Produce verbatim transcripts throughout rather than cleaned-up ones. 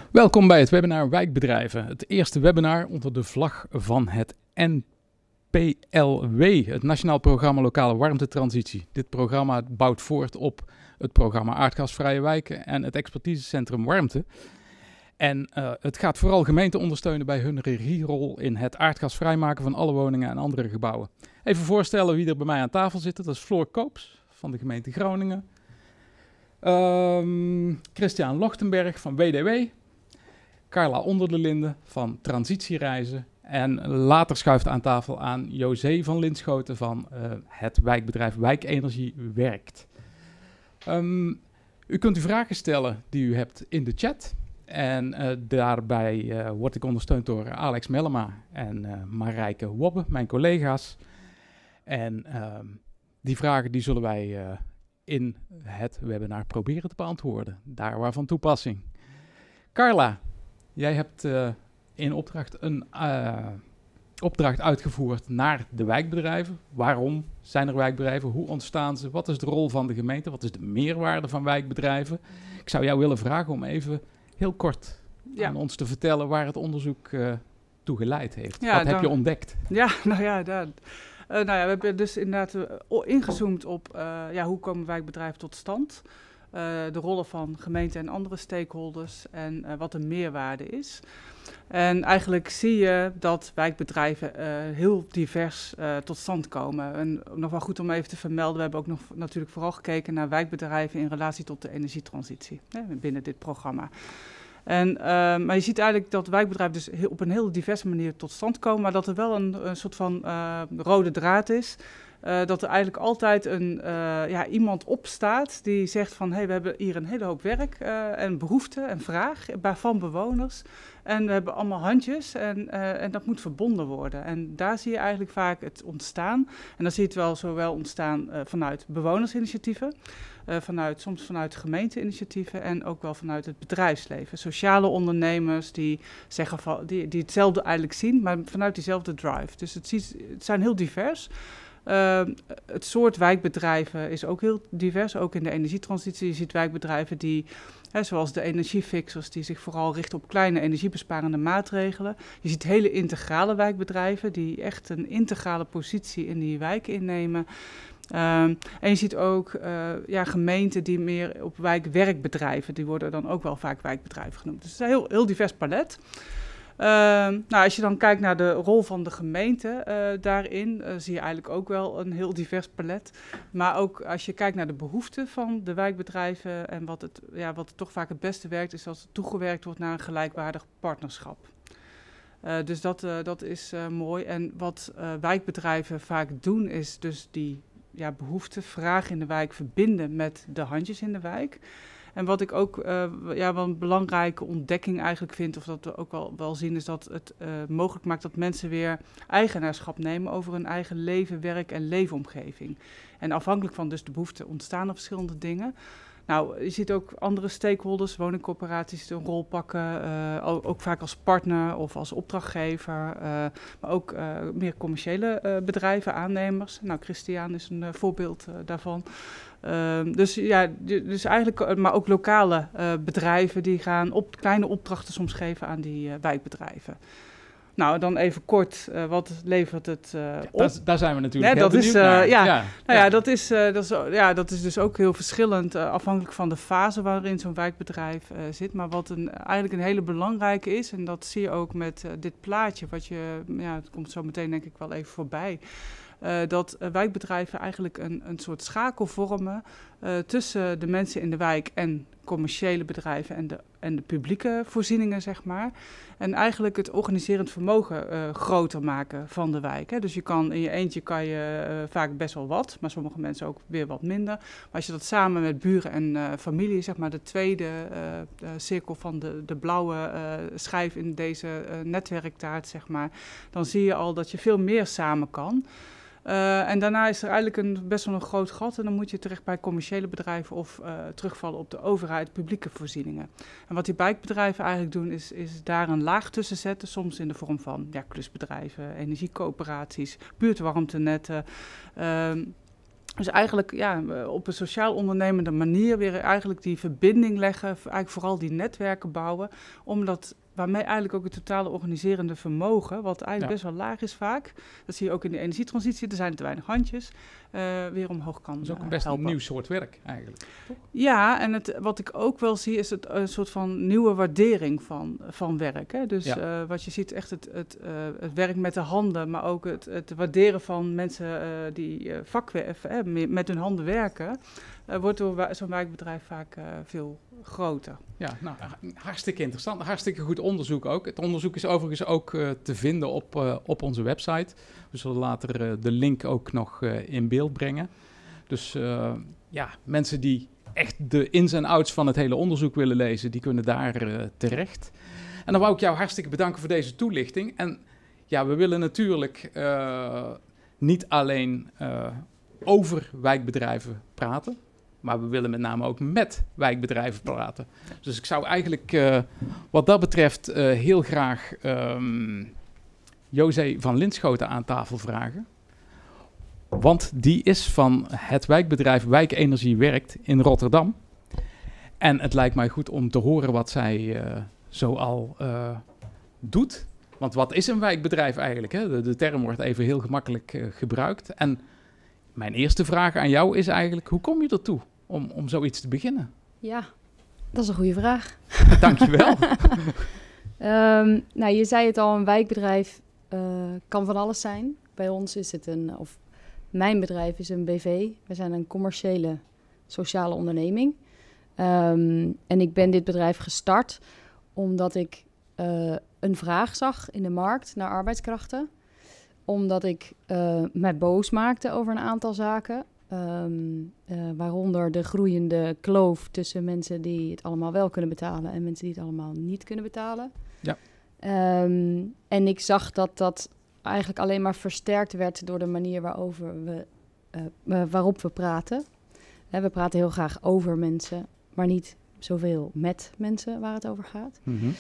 Welkom bij het webinar Wijkbedrijven. Het eerste webinar onder de vlag van het N P L W, het Nationaal Programma Lokale Warmtetransitie. Dit programma bouwt voort op het programma Aardgasvrije Wijken en het Expertisecentrum Warmte. En uh, het gaat vooral gemeenten ondersteunen bij hun regierol in het aardgasvrij maken van alle woningen en andere gebouwen. Even voorstellen wie er bij mij aan tafel zit. Dat is Floor Koops van de gemeente Groningen. Um, Christian Lochtenberg van W D W. Carla Onderdelinde van Transitiereizen. En later schuift aan tafel aan José van Linschoten van uh, het wijkbedrijf Wijkenergie Werkt. Um, u kunt u vragen stellen die u hebt in de chat. En uh, daarbij uh, word ik ondersteund door Alex Mellema en uh, Marijke Wobbe, mijn collega's. En uh, die vragen die zullen wij uh, in het webinar proberen te beantwoorden. Daar waar van toepassing. Carla, jij hebt uh, in opdracht een uh, opdracht uitgevoerd naar de wijkbedrijven. Waarom zijn er wijkbedrijven? Hoe ontstaan ze? Wat is de rol van de gemeente? Wat is de meerwaarde van wijkbedrijven? Ik zou jou willen vragen om even heel kort ja. aan ons te vertellen waar het onderzoek uh, toe geleid heeft. Ja, Wat dan, heb je ontdekt? Ja, nou ja, daar, uh, nou ja, we hebben dus inderdaad uh, ingezoomd op uh, ja, hoe komen wijkbedrijven tot stand. Uh, de rollen van gemeenten en andere stakeholders en uh, wat de meerwaarde is. En eigenlijk zie je dat wijkbedrijven uh, heel divers uh, tot stand komen. En nog wel goed om even te vermelden, we hebben ook nog natuurlijk vooral gekeken naar wijkbedrijven in relatie tot de energietransitie hè, binnen dit programma. En, uh, maar je ziet eigenlijk dat wijkbedrijven dus heel, op een heel diverse manier tot stand komen, maar dat er wel een, een soort van uh, rode draad is. Uh, dat er eigenlijk altijd een, uh, ja, iemand opstaat die zegt van... hey, we hebben hier een hele hoop werk uh, en behoefte en vraag van bewoners. En we hebben allemaal handjes en, uh, en dat moet verbonden worden. En daar zie je eigenlijk vaak het ontstaan. En dan zie je het wel zowel ontstaan uh, vanuit bewonersinitiatieven... Uh, vanuit, soms vanuit gemeenteinitiatieven en ook wel vanuit het bedrijfsleven. Sociale ondernemers die, zeggen van, die, die hetzelfde eigenlijk zien, maar vanuit diezelfde drive. Dus het, ziet, het zijn heel divers. Uh, het soort wijkbedrijven is ook heel divers, ook in de energietransitie. Je ziet wijkbedrijven die, hè, zoals de energiefixers, die zich vooral richten op kleine energiebesparende maatregelen. Je ziet hele integrale wijkbedrijven die echt een integrale positie in die wijk innemen. Uh, en je ziet ook uh, ja, gemeenten die meer op wijkwerkbedrijven, die worden dan ook wel vaak wijkbedrijven genoemd. Dus het is een heel, heel divers palet. Uh, nou, als je dan kijkt naar de rol van de gemeente uh, daarin, uh, zie je eigenlijk ook wel een heel divers palet. Maar ook als je kijkt naar de behoeften van de wijkbedrijven en wat het, ja, wat het toch vaak het beste werkt, is als het toegewerkt wordt naar een gelijkwaardig partnerschap. Uh, dus dat, uh, dat is uh, mooi. En wat uh, wijkbedrijven vaak doen, is dus die ja, behoeften, vragen in de wijk verbinden met de handjes in de wijk. En wat ik ook uh, ja, wel een belangrijke ontdekking eigenlijk vind, of dat we ook wel, wel zien, is dat het uh, mogelijk maakt dat mensen weer eigenaarschap nemen over hun eigen leven, werk en leefomgeving. En afhankelijk van dus de behoeften ontstaan er verschillende dingen. Nou, je ziet ook andere stakeholders, woningcorporaties, een rol pakken, uh, ook, ook vaak als partner of als opdrachtgever, uh, maar ook uh, meer commerciële uh, bedrijven, aannemers. Nou, Christian is een uh, voorbeeld uh, daarvan. Uh, dus ja, dus eigenlijk, maar ook lokale uh, bedrijven die gaan op kleine opdrachten soms geven aan die uh, wijkbedrijven. Nou, dan even kort, uh, wat levert het uh, op? Daar, daar zijn we natuurlijk nee, heel dat is, uh, naar. Ja, ja, nou ja. ja, dat is, uh, dat is, ja, dat is dus ook heel verschillend uh, afhankelijk van de fase waarin zo'n wijkbedrijf uh, zit. Maar wat een, eigenlijk een hele belangrijke is, en dat zie je ook met uh, dit plaatje, wat je, ja, het komt zo meteen denk ik wel even voorbij. Uh, dat uh, wijkbedrijven eigenlijk een, een soort schakel vormen uh, tussen de mensen in de wijk en commerciële bedrijven en de, en de publieke voorzieningen, zeg maar. En eigenlijk het organiserend vermogen uh, groter maken van de wijk. Hè. Dus je kan in je eentje kan je uh, vaak best wel wat, maar sommige mensen ook weer wat minder. Maar als je dat samen met buren en uh, familie, zeg maar de tweede uh, uh, cirkel van de, de blauwe uh, schijf in deze uh, netwerktaart, zeg maar, dan zie je al dat je veel meer samen kan. Uh, en daarna is er eigenlijk een, best wel een groot gat en dan moet je terecht bij commerciële bedrijven of uh, terugvallen op de overheid, publieke voorzieningen. En wat die wijkbedrijven eigenlijk doen is, is daar een laag tussen zetten, soms in de vorm van ja, klusbedrijven, energiecoöperaties, buurtwarmtenetten. Uh, Dus eigenlijk ja, op een sociaal ondernemende manier weer eigenlijk die verbinding leggen, eigenlijk vooral die netwerken bouwen, omdat waarmee eigenlijk ook het totale organiserende vermogen, wat eigenlijk Ja. best wel laag is vaak, dat zie je ook in de energietransitie, er zijn te weinig handjes, uh, weer omhoog kan Dat is ook uh, een best helpen. een nieuw soort werk eigenlijk. Toch? Ja, en het, wat ik ook wel zie is het, een soort van nieuwe waardering van, van werk. Hè? Dus Ja. uh, wat je ziet, echt het, het, uh, het werk met de handen, maar ook het, het waarderen van mensen uh, die uh, vakwerven, hè, met hun handen werken, uh, wordt door zo'n wijkbedrijf vaak uh, veel groter. Ja, nou, hartstikke interessant. Hartstikke goed onderzoek ook. Het onderzoek is overigens ook uh, te vinden op, uh, op onze website. We zullen later uh, de link ook nog uh, in beeld brengen. Dus uh, ja, mensen die echt de ins en outs van het hele onderzoek willen lezen, die kunnen daar uh, terecht. En dan wou ik jou hartstikke bedanken voor deze toelichting. En ja, we willen natuurlijk uh, niet alleen uh, over wijkbedrijven praten, maar we willen met name ook met wijkbedrijven praten. Dus ik zou eigenlijk uh, wat dat betreft uh, heel graag um, José van Linschoten aan tafel vragen. Want die is van het wijkbedrijf Wijkenergie Werkt in Rotterdam. En het lijkt mij goed om te horen wat zij uh, zoal uh, doet. Want wat is een wijkbedrijf eigenlijk? Hè? De, de term wordt even heel gemakkelijk uh, gebruikt. En mijn eerste vraag aan jou is eigenlijk, hoe kom je ertoe om, om zoiets te beginnen? Ja, dat is een goede vraag. Dankjewel. um, nou, je zei het al, een wijkbedrijf uh, kan van alles zijn. Bij ons is het een, of mijn bedrijf is een B V. We zijn een commerciële sociale onderneming. Um, en ik ben dit bedrijf gestart omdat ik uh, een vraag zag in de markt naar arbeidskrachten. Omdat ik uh, mij boos maakte over een aantal zaken. Um, uh, waaronder de groeiende kloof tussen mensen die het allemaal wel kunnen betalen en mensen die het allemaal niet kunnen betalen. Ja. Um, en ik zag dat dat eigenlijk alleen maar versterkt werd door de manier waarover we, uh, waarop we praten. Uh, we praten heel graag over mensen, maar niet zoveel met mensen waar het over gaat. Mm-hmm.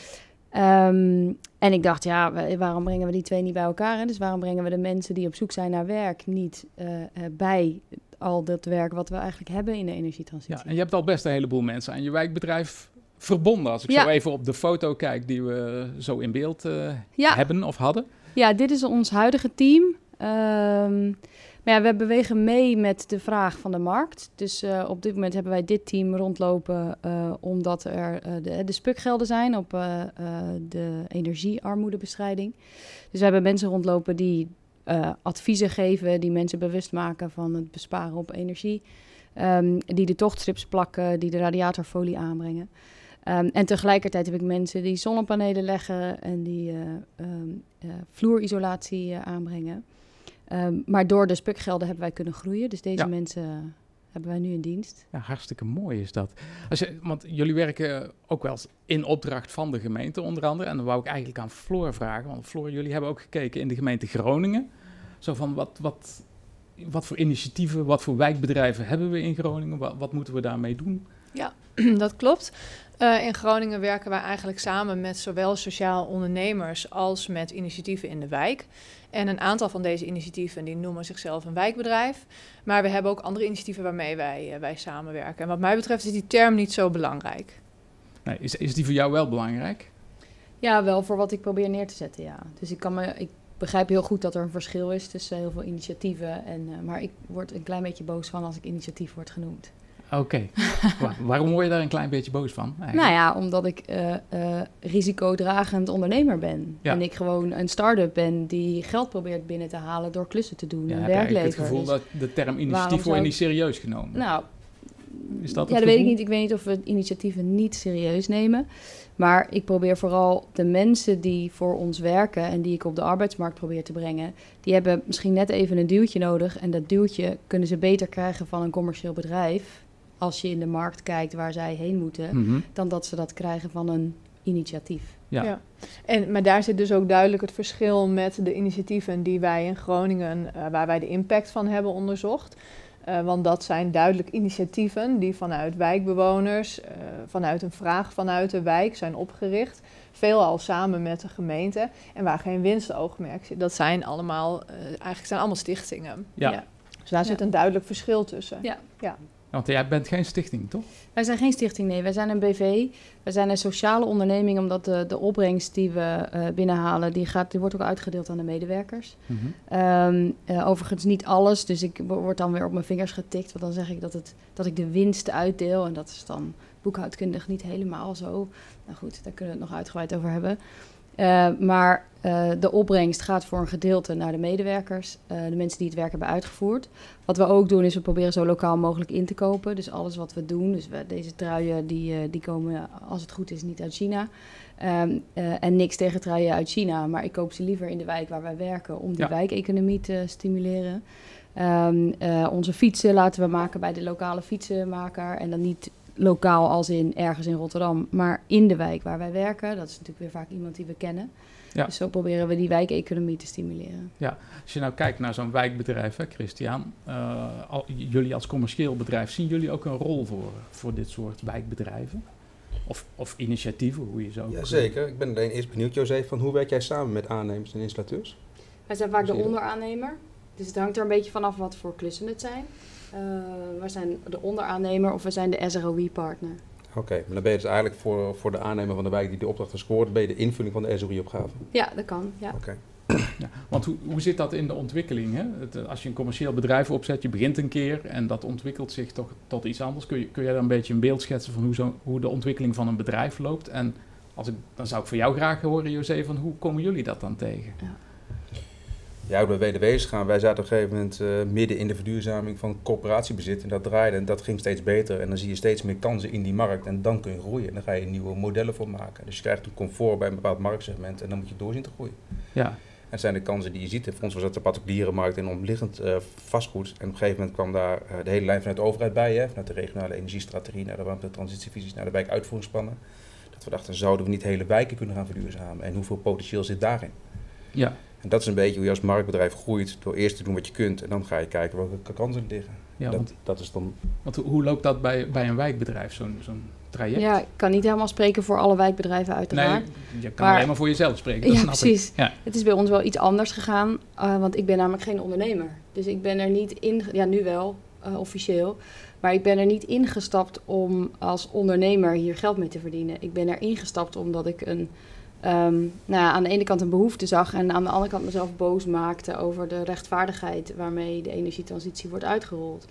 Um, en ik dacht, ja, waarom brengen we die twee niet bij elkaar? Hè? Dus waarom brengen we de mensen die op zoek zijn naar werk niet uh, uh, bij al dat werk wat we eigenlijk hebben in de energietransitie? Ja, en je hebt al best een heleboel mensen aan je wijkbedrijf verbonden. Als ik ja. zo even op de foto kijk die we zo in beeld uh, ja. hebben of hadden. Ja, dit is ons huidige team. Um, maar ja, we bewegen mee met de vraag van de markt. Dus uh, op dit moment hebben wij dit team rondlopen uh, omdat er uh, de, de spukgelden zijn op uh, uh, de energiearmoedebestrijding. Dus we hebben mensen rondlopen die uh, adviezen geven, die mensen bewust maken van het besparen op energie. Um, die de tochtstrips plakken, die de radiatorfolie aanbrengen. Um, en tegelijkertijd heb ik mensen die zonnepanelen leggen en die uh, um, uh, vloerisolatie uh, aanbrengen. Um, maar door de spukgelden hebben wij kunnen groeien. Dus deze ja. mensen uh, hebben wij nu in dienst. Ja, hartstikke mooi is dat. Als je, want jullie werken ook wel eens in opdracht van de gemeente onder andere. En dan wou ik eigenlijk aan Floor vragen. Want Floor, jullie hebben ook gekeken in de gemeente Groningen. Zo van wat, wat, wat voor initiatieven, wat voor wijkbedrijven hebben we in Groningen? Wat, wat moeten we daarmee doen? Ja, dat klopt. Uh, in Groningen werken wij eigenlijk samen met zowel sociaal ondernemers als met initiatieven in de wijk. En een aantal van deze initiatieven die noemen zichzelf een wijkbedrijf. Maar we hebben ook andere initiatieven waarmee wij, uh, wij samenwerken. En wat mij betreft is die term niet zo belangrijk. Nee, is, is die voor jou wel belangrijk? Ja, wel voor wat ik probeer neer te zetten, ja. Dus ik, kan me, ik begrijp heel goed dat er een verschil is tussen heel veel initiatieven. En, uh, maar ik word een klein beetje boos van als ik initiatief word genoemd. Oké. Okay. Waar, waarom word je daar een klein beetje boos van? Eigenlijk? Nou ja, omdat ik uh, uh, risicodragend ondernemer ben. Ja. En ik gewoon een start-up ben die geld probeert binnen te halen door klussen te doen. Ja, en heb werk je het gevoel dus dat de term initiatief wordt niet serieus genomen? Nou, is dat ja, dat weet ik niet. Ik weet niet of we initiatieven niet serieus nemen. Maar ik probeer vooral de mensen die voor ons werken en die ik op de arbeidsmarkt probeer te brengen, die hebben misschien net even een duwtje nodig. En dat duwtje kunnen ze beter krijgen van een commercieel bedrijf, als je in de markt kijkt waar zij heen moeten, mm-hmm. dan dat ze dat krijgen van een initiatief. Ja. Ja. En, maar daar zit dus ook duidelijk het verschil met de initiatieven die wij in Groningen, uh, waar wij de impact van hebben onderzocht. Uh, want dat zijn duidelijk initiatieven die vanuit wijkbewoners, uh, vanuit een vraag vanuit de wijk zijn opgericht. Veelal samen met de gemeente en waar geen winstoogmerk zit. Dat zijn allemaal, uh, eigenlijk zijn allemaal stichtingen. Ja. Ja. Dus daar Ja. zit een duidelijk verschil tussen. Ja. Ja. Want jij bent geen stichting, toch? Wij zijn geen stichting, nee. Wij zijn een B V. Wij zijn een sociale onderneming, omdat de, de opbrengst die we uh, binnenhalen, die, gaat, die wordt ook uitgedeeld aan de medewerkers. Mm-hmm. Um, uh, overigens niet alles, dus ik word dan weer op mijn vingers getikt. Want dan zeg ik dat, het, dat ik de winst uitdeel. En dat is dan boekhoudkundig niet helemaal zo. Nou goed, daar kunnen we het nog uitgebreid over hebben. Uh, maar uh, de opbrengst gaat voor een gedeelte naar de medewerkers, uh, de mensen die het werk hebben uitgevoerd. Wat we ook doen is we proberen zo lokaal mogelijk in te kopen. Dus alles wat we doen, dus we, deze truien die, uh, die komen als het goed is niet uit China. Um, uh, en niks tegen truien uit China, maar ik koop ze liever in de wijk waar wij werken om die Ja. wijkeconomie te stimuleren. Um, uh, onze fietsen laten we maken bij de lokale fietsenmaker en dan niet lokaal als in ergens in Rotterdam, maar in de wijk waar wij werken. Dat is natuurlijk weer vaak iemand die we kennen. Ja. Dus zo proberen we die wijkeconomie te stimuleren. Als je nou kijkt naar zo'n wijkbedrijf, hè, Christian, uh, al, jullie als commercieel bedrijf, zien jullie ook een rol voor, voor dit soort wijkbedrijven? Of, of initiatieven, hoe je zo... Jazeker. Ik ben alleen eerst benieuwd, José, van hoe werk jij samen met aannemers en installateurs? Wij zijn vaak de Zie je dat? onderaannemer. Dus het hangt er een beetje vanaf wat voor klussen het zijn. Uh, wij zijn de onderaannemer of we zijn de S R O I-partner. Oké, okay, maar dan ben je dus eigenlijk voor, voor de aannemer van de wijk die de opdracht has scoort, ben je de invulling van de S R O I-opgave. Ja, dat kan. Ja. Oké. Ja, want hoe, hoe zit dat in de ontwikkeling? Hè? Het, als je een commercieel bedrijf opzet, je begint een keer en dat ontwikkelt zich toch tot iets anders. Kun je, kun jij dan een beetje een beeld schetsen van hoe, zo, hoe de ontwikkeling van een bedrijf loopt? En als ik, dan zou ik voor jou graag horen, José, van hoe komen jullie dat dan tegen? Ja. Ja, bij W D W's gaan. Wij zaten op een gegeven moment uh, midden in de verduurzaming van corporatiebezit en dat draaide en dat ging steeds beter en dan zie je steeds meer kansen in die markt en dan kun je groeien en dan ga je nieuwe modellen voor maken. Dus je krijgt een comfort bij een bepaald marktsegment en dan moet je doorzien te groeien. Ja. En dat zijn de kansen die je ziet. Voor ons was dat de particulierenmarkt en omliggend uh, vastgoed. En op een gegeven moment kwam daar uh, de hele lijn vanuit de overheid bij, hè, vanuit de regionale energiestrategie naar de warmte-transitievisies, naar de wijkuitvoeringsplannen. Dat we dachten, zouden we niet hele wijken kunnen gaan verduurzamen en hoeveel potentieel zit daarin? Ja. En dat is een beetje hoe je als marktbedrijf groeit door eerst te doen wat je kunt en dan ga je kijken welke kansen er liggen. Ja, dat, want, dat is dan... want hoe, hoe loopt dat bij, bij een wijkbedrijf, zo'n, zo'n traject? Ja, ik kan niet helemaal spreken voor alle wijkbedrijven uiteraard. Nee, je kan maar, alleen maar voor jezelf spreken, dat ja, snap precies. ik. Ja. Het is bij ons wel iets anders gegaan, uh, want ik ben namelijk geen ondernemer. Dus ik ben er niet in, ja nu wel, uh, officieel, maar ik ben er niet ingestapt om als ondernemer hier geld mee te verdienen. Ik ben er ingestapt omdat ik een, um, nou ja, aan de ene kant een behoefte zag en aan de andere kant mezelf boos maakte over de rechtvaardigheid waarmee de energietransitie wordt uitgerold.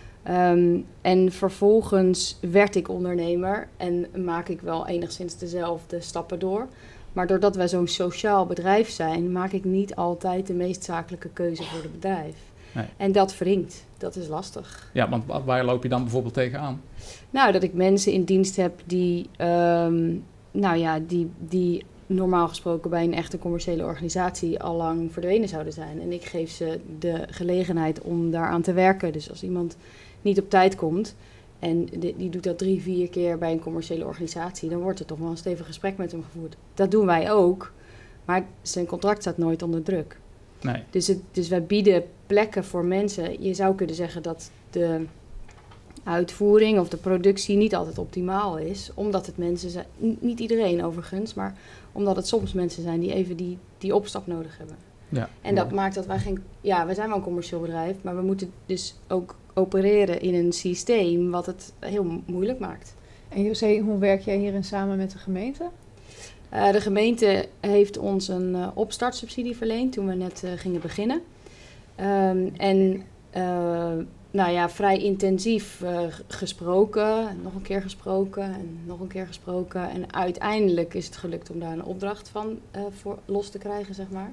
Um, en vervolgens werd ik ondernemer en maak ik wel enigszins dezelfde stappen door. Maar doordat wij zo'n sociaal bedrijf zijn, maak ik niet altijd de meest zakelijke keuze voor het bedrijf. Nee. En dat wringt. Dat is lastig. Ja, want waar loop je dan bijvoorbeeld tegenaan? Nou, dat ik mensen in dienst heb die, um, nou ja, die, die normaal gesproken bij een echte commerciële organisatie al lang verdwenen zouden zijn. En ik geef ze de gelegenheid om daaraan te werken. Dus als iemand niet op tijd komt en die, die doet dat drie, vier keer bij een commerciële organisatie, dan wordt er toch wel een stevig gesprek met hem gevoerd. Dat doen wij ook, maar zijn contract staat nooit onder druk. Nee. Dus, het, dus wij bieden plekken voor mensen. Je zou kunnen zeggen dat de uitvoering of de productie niet altijd optimaal is, omdat het mensen zijn, niet iedereen overigens, maar omdat het soms mensen zijn die even die, die opstap nodig hebben. Ja. En dat maakt dat wij geen, ja, wij zijn wel een commercieel bedrijf, maar we moeten dus ook opereren in een systeem wat het heel moeilijk maakt. En José, hoe werk jij hierin samen met de gemeente? Uh, de gemeente heeft ons een uh, opstartsubsidie verleend toen we net uh, gingen beginnen. Um, en uh, nou ja, vrij intensief uh, gesproken, nog een keer gesproken en nog een keer gesproken. En uiteindelijk is het gelukt om daar een opdracht van uh, voor los te krijgen, zeg maar.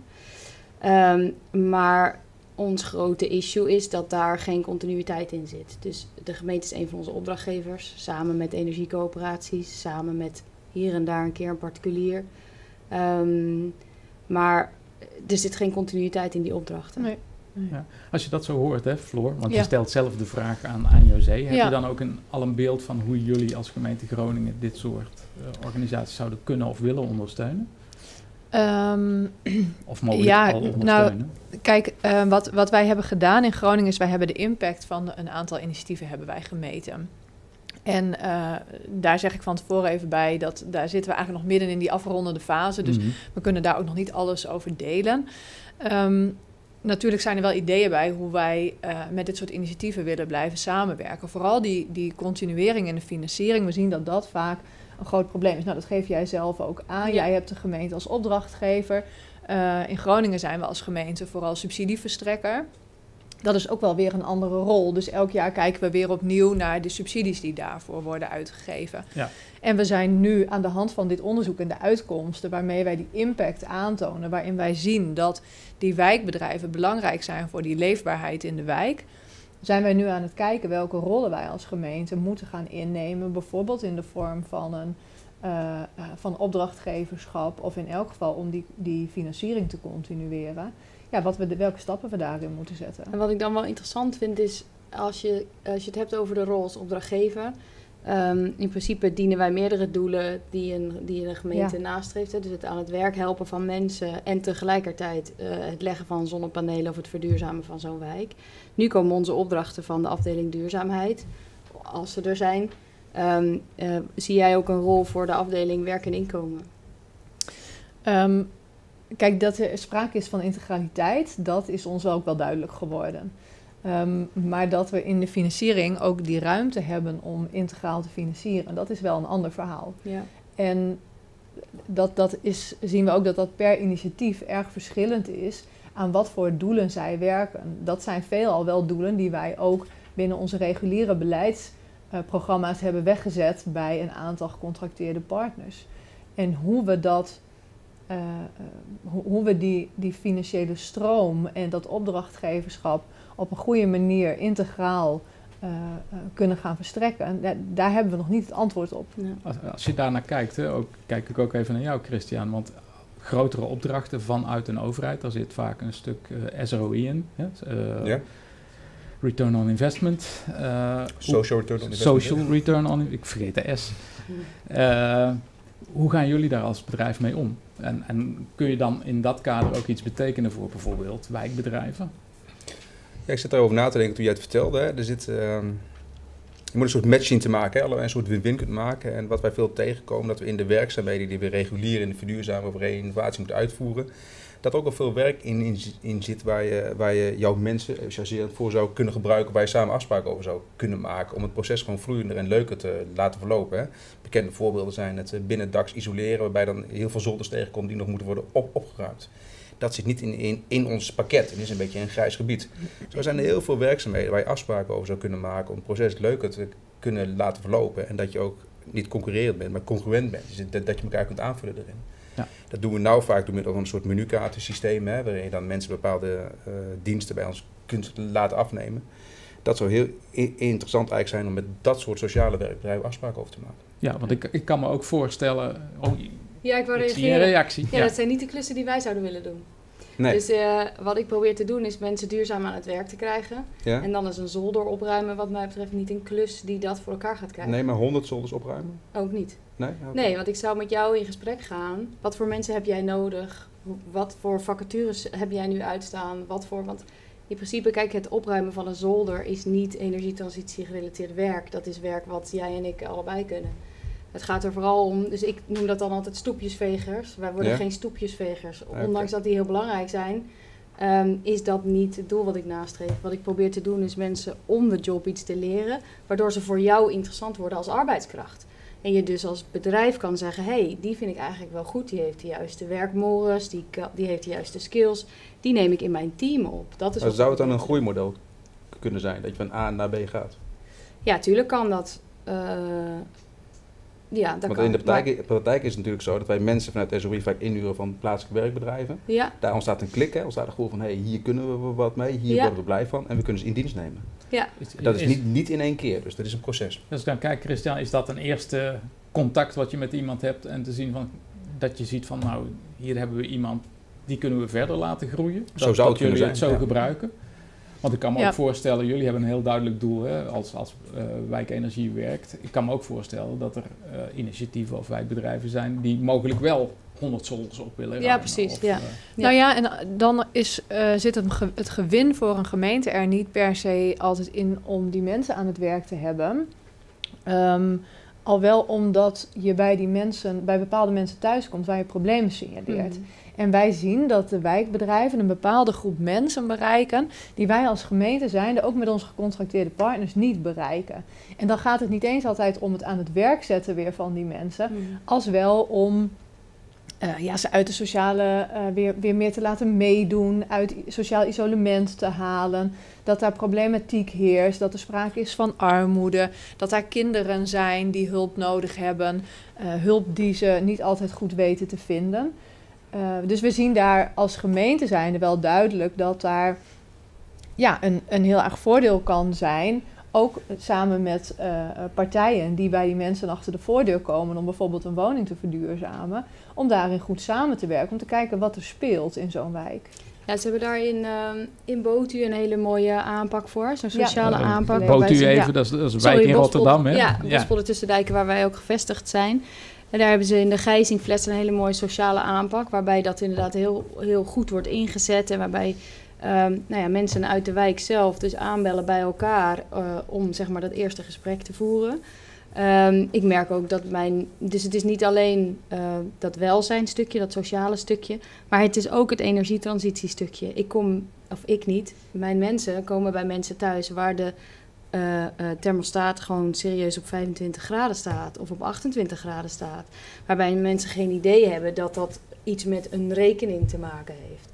Um, maar ons grote issue is dat daar geen continuïteit in zit. Dus de gemeente is een van onze opdrachtgevers, samen met energiecoöperaties, samen met hier en daar een keer een particulier. Um, maar er zit geen continuïteit in die opdrachten. Nee. nee. Ja. Als je dat zo hoort, hè, Floor, want Ja. je stelt zelf de vraag aan, aan José. Heb Ja. je dan ook een, al een beeld van hoe jullie als gemeente Groningen dit soort uh, organisaties zouden kunnen of willen ondersteunen? Um, Of mogelijk ja, al ondersteunen? nou, kijk, uh, wat, wat wij hebben gedaan in Groningen is wij hebben de impact van een aantal initiatieven hebben wij gemeten. En uh, daar zeg ik van tevoren even bij dat daar zitten we eigenlijk nog midden in die afrondende fase. Dus Mm-hmm. we kunnen daar ook nog niet alles over delen. Um, natuurlijk zijn er wel ideeën bij hoe wij uh, met dit soort initiatieven willen blijven samenwerken. Vooral die, die continuering in de financiering. We zien dat dat vaak een groot probleem is. Nou, dat geef jij zelf ook aan. Ja. Jij hebt de gemeente als opdrachtgever. Uh, in Groningen zijn we als gemeente vooral subsidieverstrekker. Dat is ook wel weer een andere rol. Dus elk jaar kijken we weer opnieuw naar de subsidies die daarvoor worden uitgegeven. Ja. En we zijn nu aan de hand van dit onderzoek en de uitkomsten waarmee wij die impact aantonen, waarin wij zien dat die wijkbedrijven belangrijk zijn voor die leefbaarheid in de wijk, zijn wij nu aan het kijken welke rollen wij als gemeente moeten gaan innemen, bijvoorbeeld in de vorm van een uh, uh, van opdrachtgeverschap of in elk geval om die, die financiering te continueren. Ja, wat we de, welke stappen we daarin moeten zetten. En wat ik dan wel interessant vind is, als je, als je het hebt over de rol als opdrachtgever, um, in principe dienen wij meerdere doelen die een, die een gemeente ja. nastreeft. Hè. Dus het aan het werk helpen van mensen en tegelijkertijd uh, het leggen van zonnepanelen of het verduurzamen van zo'n wijk. Nu komen onze opdrachten van de afdeling duurzaamheid, als ze er zijn. Um, uh, zie jij ook een rol voor de afdeling werk en inkomen? Um, Kijk, dat er sprake is van integraliteit, dat is ons ook wel duidelijk geworden. Um, maar dat we in de financiering ook die ruimte hebben om integraal te financieren, dat is wel een ander verhaal. Ja. En dat, dat is, zien we ook dat dat per initiatief erg verschillend is aan wat voor doelen zij werken. Dat zijn veelal wel doelen die wij ook binnen onze reguliere beleidsprogramma's uh, hebben weggezet bij een aantal gecontracteerde partners. En hoe we dat... Uh, uh, hoe, hoe we die, die financiële stroom en dat opdrachtgeverschap op een goede manier integraal uh, uh, kunnen gaan verstrekken. Daar, daar hebben we nog niet het antwoord op. Ja. Als, als je daarnaar kijkt, hè, ook, kijk ik ook even naar jou, Christian. Want grotere opdrachten vanuit een overheid, daar zit vaak een stuk uh, S R O I in. Hè, uh, ja. Return on investment. Uh, Social return on investment. Social return on, ik vergeet de S. Uh, hoe gaan jullie daar als bedrijf mee om? En, en kun je dan in dat kader ook iets betekenen voor bijvoorbeeld wijkbedrijven? Ja, ik zit daarover na te denken toen jij het vertelde. Hè. Er zit, uh, je moet een soort match zien te maken, hè, een soort win-win kunt maken. En wat wij veel tegenkomen, dat we in de werkzaamheden die we regulier in de verduurzame of reinnovatie moeten uitvoeren, dat er ook al veel werk in, in, in zit waar je, waar je jouw mensen chargerend voor zou kunnen gebruiken, waar je samen afspraken over zou kunnen maken om het proces gewoon vloeiender en leuker te laten verlopen. Hè. Bekende voorbeelden zijn het binnendaks isoleren, waarbij dan heel veel zolders tegenkomt die nog moeten worden op, opgeruimd. Dat zit niet in, in, in ons pakket en is een beetje een grijs gebied. Zo zijn er heel veel werkzaamheden waar je afspraken over zou kunnen maken om het proces leuker te kunnen laten verlopen en dat je ook niet concurrerend bent, maar congruent bent. Dus dat, dat je elkaar kunt aanvullen erin. Ja. Dat doen we nou vaak door middel van een soort menukaartensysteem, hè, waarin je dan mensen bepaalde uh, diensten bij ons kunt laten afnemen. Dat zou heel i- interessant eigenlijk zijn om met dat soort sociale werkbedrijven afspraken over te maken. Ja, want ik, ik kan me ook voorstellen... Oh, ja, ik wou ik reageren. zie een reactie. Ja, Ja, dat zijn niet de klussen die wij zouden willen doen. Nee. Dus uh, wat ik probeer te doen is mensen duurzaam aan het werk te krijgen. Ja? En dan is een zolder opruimen wat mij betreft niet een klus die dat voor elkaar gaat krijgen. Nee, maar honderd zolders opruimen? Ook niet. Nee? Okay. Nee, want ik zou met jou in gesprek gaan. Wat voor mensen heb jij nodig? Wat voor vacatures heb jij nu uitstaan? Wat voor, want in principe, kijk, het opruimen van een zolder is niet energietransitie gerelateerd werk. Dat is werk wat jij en ik allebei kunnen. Het gaat er vooral om, dus ik noem dat dan altijd stoepjesvegers. Wij worden ja? geen stoepjesvegers. Okay. Ondanks dat die heel belangrijk zijn, um, is dat niet het doel wat ik nastreef. Wat ik probeer te doen is mensen om de job iets te leren, waardoor ze voor jou interessant worden als arbeidskracht. En je dus als bedrijf kan zeggen, hé, hey, die vind ik eigenlijk wel goed. Die heeft de juiste werkmorens, die, die heeft de juiste skills. Die neem ik in mijn team op. Dat is maar zou het dan een groeimodel kunnen zijn, dat je van A naar B gaat? Ja, tuurlijk kan dat. Uh, ja, dat Want kan. in de praktijk, maar, de praktijk is het natuurlijk zo dat wij mensen vanuit S O I vaak inhuren van plaatselijke werkbedrijven. Ja. Daar ontstaat een klik, hè, ontstaat een gevoel van, hé, hey, hier kunnen we wat mee, hier Ja. worden we blij van en we kunnen ze in dienst nemen. Ja. Dat is niet, niet in één keer, dus dat is een proces. Dus dan kijk, Christian, is dat een eerste contact wat je met iemand hebt en te zien van, dat je ziet van, nou, hier hebben we iemand, die kunnen we verder laten groeien. Dat, Zo zou het dat jullie kunnen het zijn, zo ja. gebruiken. Want ik kan me Ja. ook voorstellen, jullie hebben een heel duidelijk doel, hè, als, als uh, wijkenergie werkt. Ik kan me ook voorstellen dat er uh, initiatieven of wijkbedrijven zijn die mogelijk wel honderd zolders op willen ruimen. Ja, precies, Of, ja. uh, Ja. Nou ja, en dan is, uh, zit het, ge- het gewin voor een gemeente er niet per se altijd in om die mensen aan het werk te hebben. Um, Al wel omdat je bij die mensen, bij bepaalde mensen thuiskomt waar je problemen signaleert. Mm. En wij zien dat de wijkbedrijven een bepaalde groep mensen bereiken die wij als gemeente zijnde ook met onze gecontracteerde partners niet bereiken. En dan gaat het niet eens altijd om het aan het werk zetten weer van die mensen, Mm. als wel om uh, ja, ze uit de sociale uh, weer, weer meer te laten meedoen, uit sociaal isolement te halen, dat daar problematiek heerst, dat er sprake is van armoede, dat daar kinderen zijn die hulp nodig hebben, uh, hulp die ze niet altijd goed weten te vinden. Uh, dus we zien daar als gemeente zijnde wel duidelijk dat daar ja, een, een heel erg voordeel kan zijn. Ook samen met uh, partijen die bij die mensen achter de voordeur komen om bijvoorbeeld een woning te verduurzamen. Om daarin goed samen te werken, om te kijken wat er speelt in zo'n wijk. Ja, ze hebben daar in, uh, in Botu een hele mooie aanpak voor. Zo'n Ja. sociale Uh, aanpak. Botu waarbij ze- even, ja. dat is, dat is een Sorry, wijk in Bospot- Rotterdam, hè? Ja, Bospolder Tussendijken, waar wij ook gevestigd zijn. En daar hebben ze in de Gijzingfles een hele mooie sociale aanpak, waarbij dat inderdaad heel, heel goed wordt ingezet. En waarbij um, nou ja, mensen uit de wijk zelf dus aanbellen bij elkaar uh, om zeg maar dat eerste gesprek te voeren. Um, ik merk ook dat mijn... Dus het is niet alleen uh, dat welzijnstukje, dat sociale stukje, maar het is ook het energietransitiestukje. Ik kom, of ik niet, mijn mensen komen bij mensen thuis waar de uh, uh, thermostaat gewoon serieus op vijfentwintig graden staat of op achtentwintig graden staat. Waarbij mensen geen idee hebben dat dat iets met een rekening te maken heeft.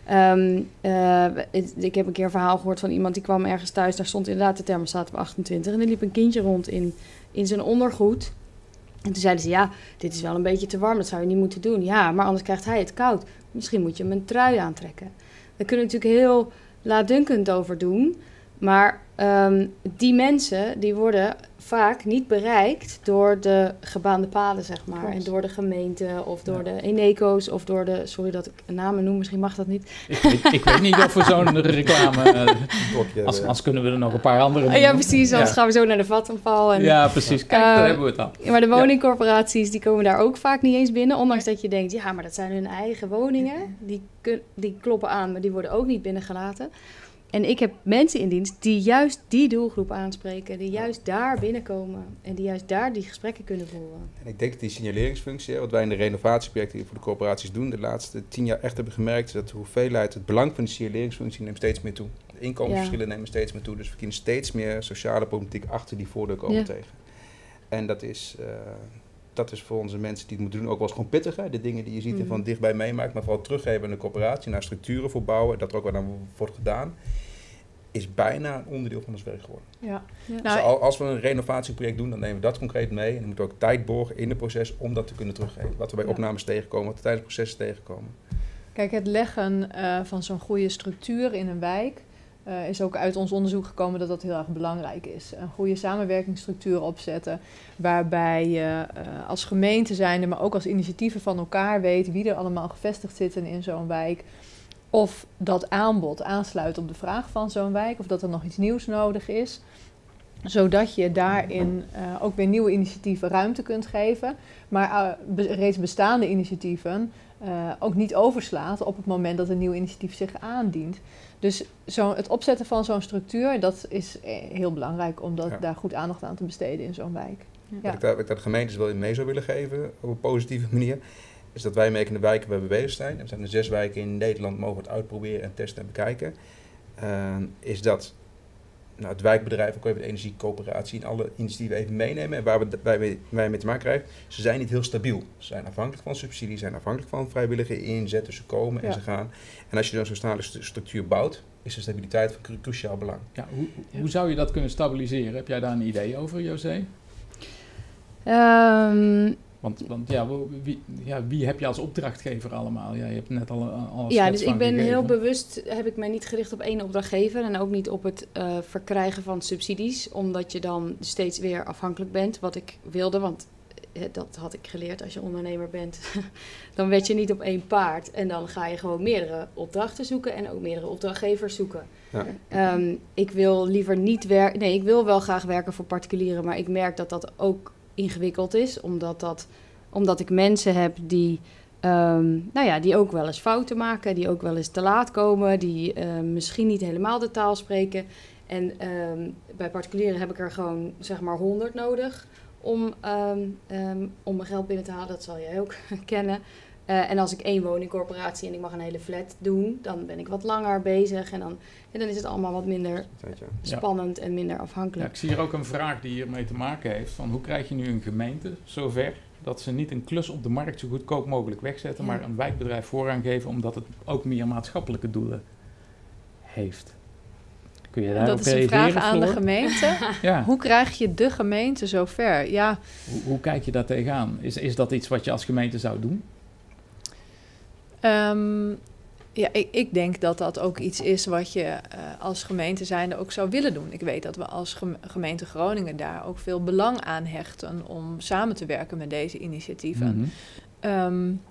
Um, uh, het, ik heb een keer een verhaal gehoord van iemand die kwam ergens thuis. Daar stond inderdaad de thermostaat op achtentwintig. En er liep een kindje rond in, in zijn ondergoed. En toen zeiden ze, ja, dit is wel een beetje te warm. Dat zou je niet moeten doen. Ja, maar anders krijgt hij het koud. Misschien moet je hem een trui aantrekken. Daar kunnen we natuurlijk heel laatdunkend over doen. Maar um, die mensen die worden vaak niet bereikt door de gebaande paden, zeg maar. Klopt. En door de gemeente of door Ja. de Eneco's of door de... Sorry dat ik namen noem, misschien mag dat niet. Ik, weet, ik weet niet of we zo'n reclame... Uh, Blokje, als, eh, als kunnen we er nog een paar andere Oh, ja, noemen. precies. Anders Ja. gaan we zo naar de Vattenfall. En, Ja, precies. Kijk, Uh, daar hebben we het al. Ja, maar de woningcorporaties die komen daar ook vaak niet eens binnen. Ondanks dat je denkt, ja, maar dat zijn hun eigen woningen. Die, kun, die kloppen aan, maar die worden ook niet binnengelaten. En ik heb mensen in dienst die juist die doelgroep aanspreken. Die juist daar binnenkomen. En die juist daar die gesprekken kunnen voeren. En ik denk dat die signaleringsfunctie, wat wij in de renovatieprojecten hier voor de corporaties doen, de laatste tien jaar echt hebben gemerkt, is dat de hoeveelheid, het belang van die signaleringsfunctie neemt steeds meer toe. De inkomensverschillen nemen steeds meer toe, dus we kunnen steeds meer sociale problematiek achter die voordeur komen Ja. tegen. En dat is, uh, dat is voor onze mensen die het moeten doen ook wel eens gewoon pittig, hè? De dingen die je ziet en Mhm. van dichtbij meemaakt, maar vooral teruggeven aan de corporatie, naar structuren voor bouwen, dat er ook wel aan wordt gedaan, is bijna een onderdeel van ons werk geworden. Ja. Ja. Nou, Dus al- als we een renovatieproject doen, dan nemen we dat concreet mee. En dan moeten we ook tijd borgen in het proces om dat te kunnen teruggeven. Wat we bij Ja. opnames tegenkomen, wat we tijdens processen tegenkomen. Kijk, het leggen uh, van zo'n goede structuur in een wijk uh, is ook uit ons onderzoek gekomen dat dat heel erg belangrijk is. Een goede samenwerkingsstructuur opzetten, waarbij je uh, als gemeente zijnde, maar ook als initiatieven van elkaar weet wie er allemaal gevestigd zitten in zo'n wijk. Of dat aanbod aansluit op de vraag van zo'n wijk, of dat er nog iets nieuws nodig is. Zodat je daarin uh, ook weer nieuwe initiatieven ruimte kunt geven. Maar uh, be- reeds bestaande initiatieven uh, ook niet overslaat op het moment dat een nieuw initiatief zich aandient. Dus zo, het opzetten van zo'n structuur, dat is eh, heel belangrijk om dat, Ja. daar goed aandacht aan te besteden in zo'n wijk. Ja. Wat ik daar, wat ik daar de gemeentes wel in mee zou willen geven, op een positieve manier, is dat wij merken in de wijken waar we bezig zijn, en we zijn er zes wijken in Nederland, mogen we het uitproberen en testen en bekijken, uh, is dat nou, het wijkbedrijf, ook even de energiecoöperatie, en alle initiatieven even meenemen. En waar we, wij, wij, wij mee te maken krijgen, ze zijn niet heel stabiel. Ze zijn afhankelijk van subsidie, ze zijn afhankelijk van vrijwillige inzet, dus ze komen en Ja. ze gaan. En als je dan zo'n snelle stu- structuur bouwt, is de stabiliteit van cru- cruciaal belang. Ja, hoe, hoe zou je dat kunnen stabiliseren? Heb jij daar een idee over, José? Um, Want, want ja, wie, ja, wie heb je als opdrachtgever allemaal? Ja, je hebt net al, al een ja, schets dus ik van ben gegeven. heel bewust, heb ik mij niet gericht op één opdrachtgever en ook niet op het uh, verkrijgen van subsidies, omdat je dan steeds weer afhankelijk bent, wat ik wilde, want uh, dat had ik geleerd als je ondernemer bent. Dan werd je niet op één paard en dan ga je gewoon meerdere opdrachten zoeken en ook meerdere opdrachtgevers zoeken. Ja. Um, ik wil liever niet werken, nee, ik wil wel graag werken voor particulieren, maar ik merk dat dat ook ingewikkeld is, omdat, dat, omdat ik mensen heb die, um, nou ja, die ook wel eens fouten maken, die ook wel eens te laat komen, die uh, misschien niet helemaal de taal spreken. En um, bij particulieren heb ik er gewoon zeg maar honderd nodig om, um, um, om mijn geld binnen te halen. Dat zal jij ook kennen. Uh, en als ik één woningcorporatie en ik mag een hele flat doen, dan ben ik wat langer bezig. En dan, en dan is het allemaal wat minder spannend en minder afhankelijk. Ja, ik zie hier ook een vraag die hiermee te maken heeft. Van hoe krijg je nu een gemeente zover dat ze niet een klus op de markt zo goedkoop mogelijk wegzetten, ja. maar een wijkbedrijf voorrang geven omdat het ook meer maatschappelijke doelen heeft. Kun je daarop reageren, Dat is een vraag aan Floor? de gemeente. Ja. Hoe krijg je de gemeente zover? Ja. Hoe, hoe kijk je daar tegenaan? Is, is dat iets wat je als gemeente zou doen? Um, ja, ik, ik denk dat dat ook iets is wat je uh, als gemeente zijnde ook zou willen doen. Ik weet dat we als gem- gemeente Groningen daar ook veel belang aan hechten om samen te werken met deze initiatieven. Mm-hmm. Um,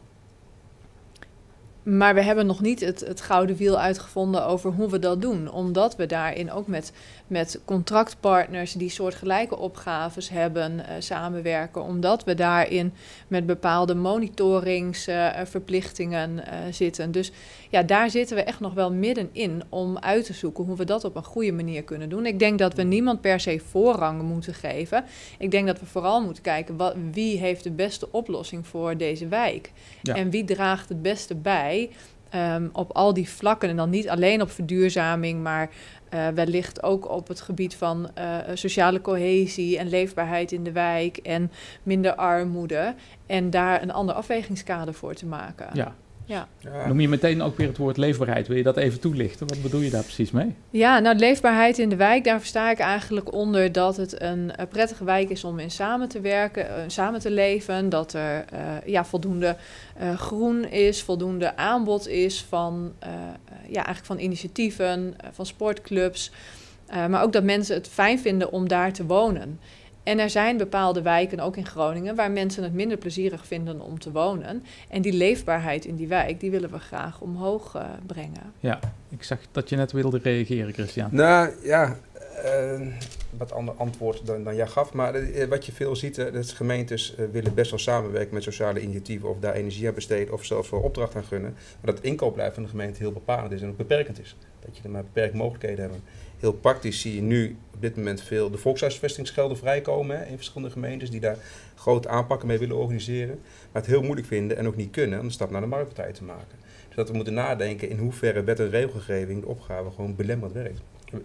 Maar we hebben nog niet het, het gouden wiel uitgevonden over hoe we dat doen. Omdat we daarin ook met, met contractpartners die soortgelijke opgaves hebben uh, samenwerken. Omdat we daarin met bepaalde monitoringsverplichtingen uh, uh, zitten. Dus ja, daar zitten we echt nog wel middenin om uit te zoeken hoe we dat op een goede manier kunnen doen. Ik denk dat we niemand per se voorrang moeten geven. Ik denk dat we vooral moeten kijken wat, wie heeft de beste oplossing voor deze wijk. Ja. En wie draagt het beste bij. Um, op al die vlakken en dan niet alleen op verduurzaming, maar uh, wellicht ook op het gebied van uh, sociale cohesie en leefbaarheid in de wijk en minder armoede en daar een ander afwegingskader voor te maken. Ja. Ja. Ja. Noem je meteen ook weer het woord leefbaarheid. Wil je dat even toelichten? Wat bedoel je daar precies mee? Ja, nou leefbaarheid in de wijk, daar versta ik eigenlijk onder dat het een, een prettige wijk is om in samen te werken, uh, samen te leven. Dat er uh, ja, voldoende uh, groen is, voldoende aanbod is van, uh, ja, eigenlijk van initiatieven, uh, van sportclubs. Uh, maar ook dat mensen het fijn vinden om daar te wonen. En er zijn bepaalde wijken, ook in Groningen, waar mensen het minder plezierig vinden om te wonen. En die leefbaarheid in die wijk, die willen we graag omhoog uh, brengen. Ja, ik zag dat je net wilde reageren, Christian. Nou ja, uh, wat ander antwoord dan, dan jij gaf. Maar uh, wat je veel ziet, uh, dat gemeentes uh, willen best wel samenwerken met sociale initiatieven of daar energie aan besteden of zelfs voor opdracht aan gunnen. Maar dat het inkoopbeleid van de gemeente heel bepalend is en ook beperkend is. Dat je er maar beperkte mogelijkheden hebt. Heel praktisch zie je nu op dit moment veel de volkshuisvestingsgelden vrijkomen hè, in verschillende gemeentes die daar grote aanpakken mee willen organiseren. Maar het heel moeilijk vinden en ook niet kunnen om de stap naar de marktpartij te maken. Dus dat we moeten nadenken in hoeverre wet en regelgeving de opgave gewoon belemmerend werkt.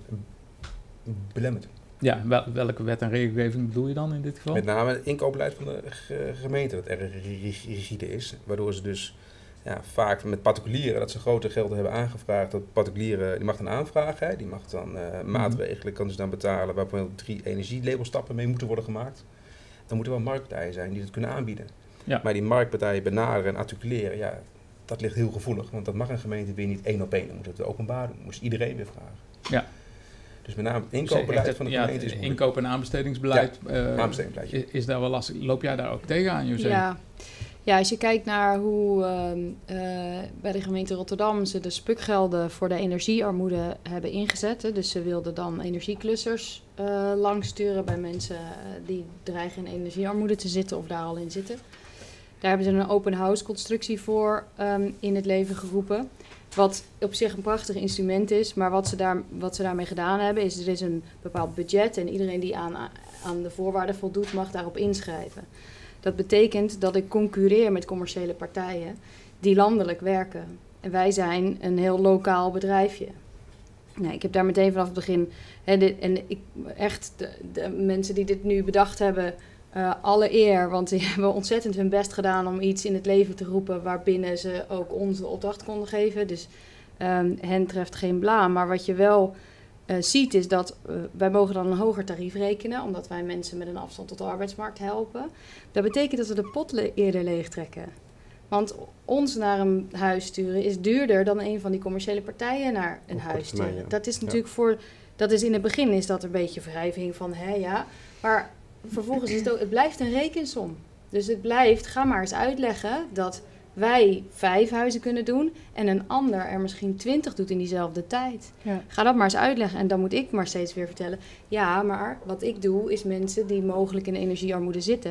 Belemmerd. Ja, wel, welke wet en regelgeving bedoel je dan in dit geval? Met name het inkoopbeleid van de ge- gemeente dat erg rigide is, waardoor ze dus ja, vaak met particulieren, dat ze grote gelden hebben aangevraagd, dat particulieren, die mag dan aanvragen, hè, die mag dan uh, maatregelen, kan ze dan betalen, waar bijvoorbeeld drie energielabelstappen mee moeten worden gemaakt. Dan moeten wel marktpartijen zijn die dat kunnen aanbieden. Ja. Maar die marktpartijen benaderen en articuleren, ja, dat ligt heel gevoelig, want dat mag een gemeente weer niet één op één, dan moet het openbaar doen, moet iedereen weer vragen. Ja. Dus met name het inkoopbeleid dus van de ja, gemeente is moeilijk. Inkoop- en aanbestedingsbeleid, ja, uh, aanbestedingsbeleid ja. is, is daar wel lastig. Loop jij daar ook tegenaan, José? Ja. Ja, als je kijkt naar hoe uh, uh, bij de gemeente Rotterdam ze de spukgelden voor de energiearmoede hebben ingezet. Hè. Dus ze wilden dan energieclusters uh, langsturen bij mensen uh, die dreigen in energiearmoede te zitten of daar al in zitten. Daar hebben ze een open house constructie voor um, in het leven geroepen. Wat op zich een prachtig instrument is, maar wat ze, daar, wat ze daarmee gedaan hebben is er is een bepaald budget en iedereen die aan, aan de voorwaarden voldoet mag daarop inschrijven. Dat betekent dat ik concurreer met commerciële partijen die landelijk werken. En wij zijn een heel lokaal bedrijfje. Nou, ik heb daar meteen vanaf het begin... Hè, dit, en ik, echt, de, de mensen die dit nu bedacht hebben, uh, alle eer. Want die hebben ontzettend hun best gedaan om iets in het leven te roepen waarbinnen ze ook ons de opdracht konden geven. Dus um, hen treft geen blaam. Maar wat je wel... Uh, ziet is dat uh, wij mogen dan een hoger tarief rekenen, omdat wij mensen met een afstand tot de arbeidsmarkt helpen. Dat betekent dat we de pot le- eerder leegtrekken. Want ons naar een huis sturen is duurder dan een van die commerciële partijen naar een huis sturen. Termijn, ja. Dat is natuurlijk ja. voor, dat is in het begin is dat een beetje wrijving van, hè ja, maar vervolgens is het ook, het blijft een rekensom. Dus het blijft, ga maar eens uitleggen dat wij vijf huizen kunnen doen en een ander er misschien twintig doet in diezelfde tijd. Ja. Ga dat maar eens uitleggen en dan moet ik maar steeds weer vertellen. Ja, maar wat ik doe is mensen die mogelijk in energiearmoede zitten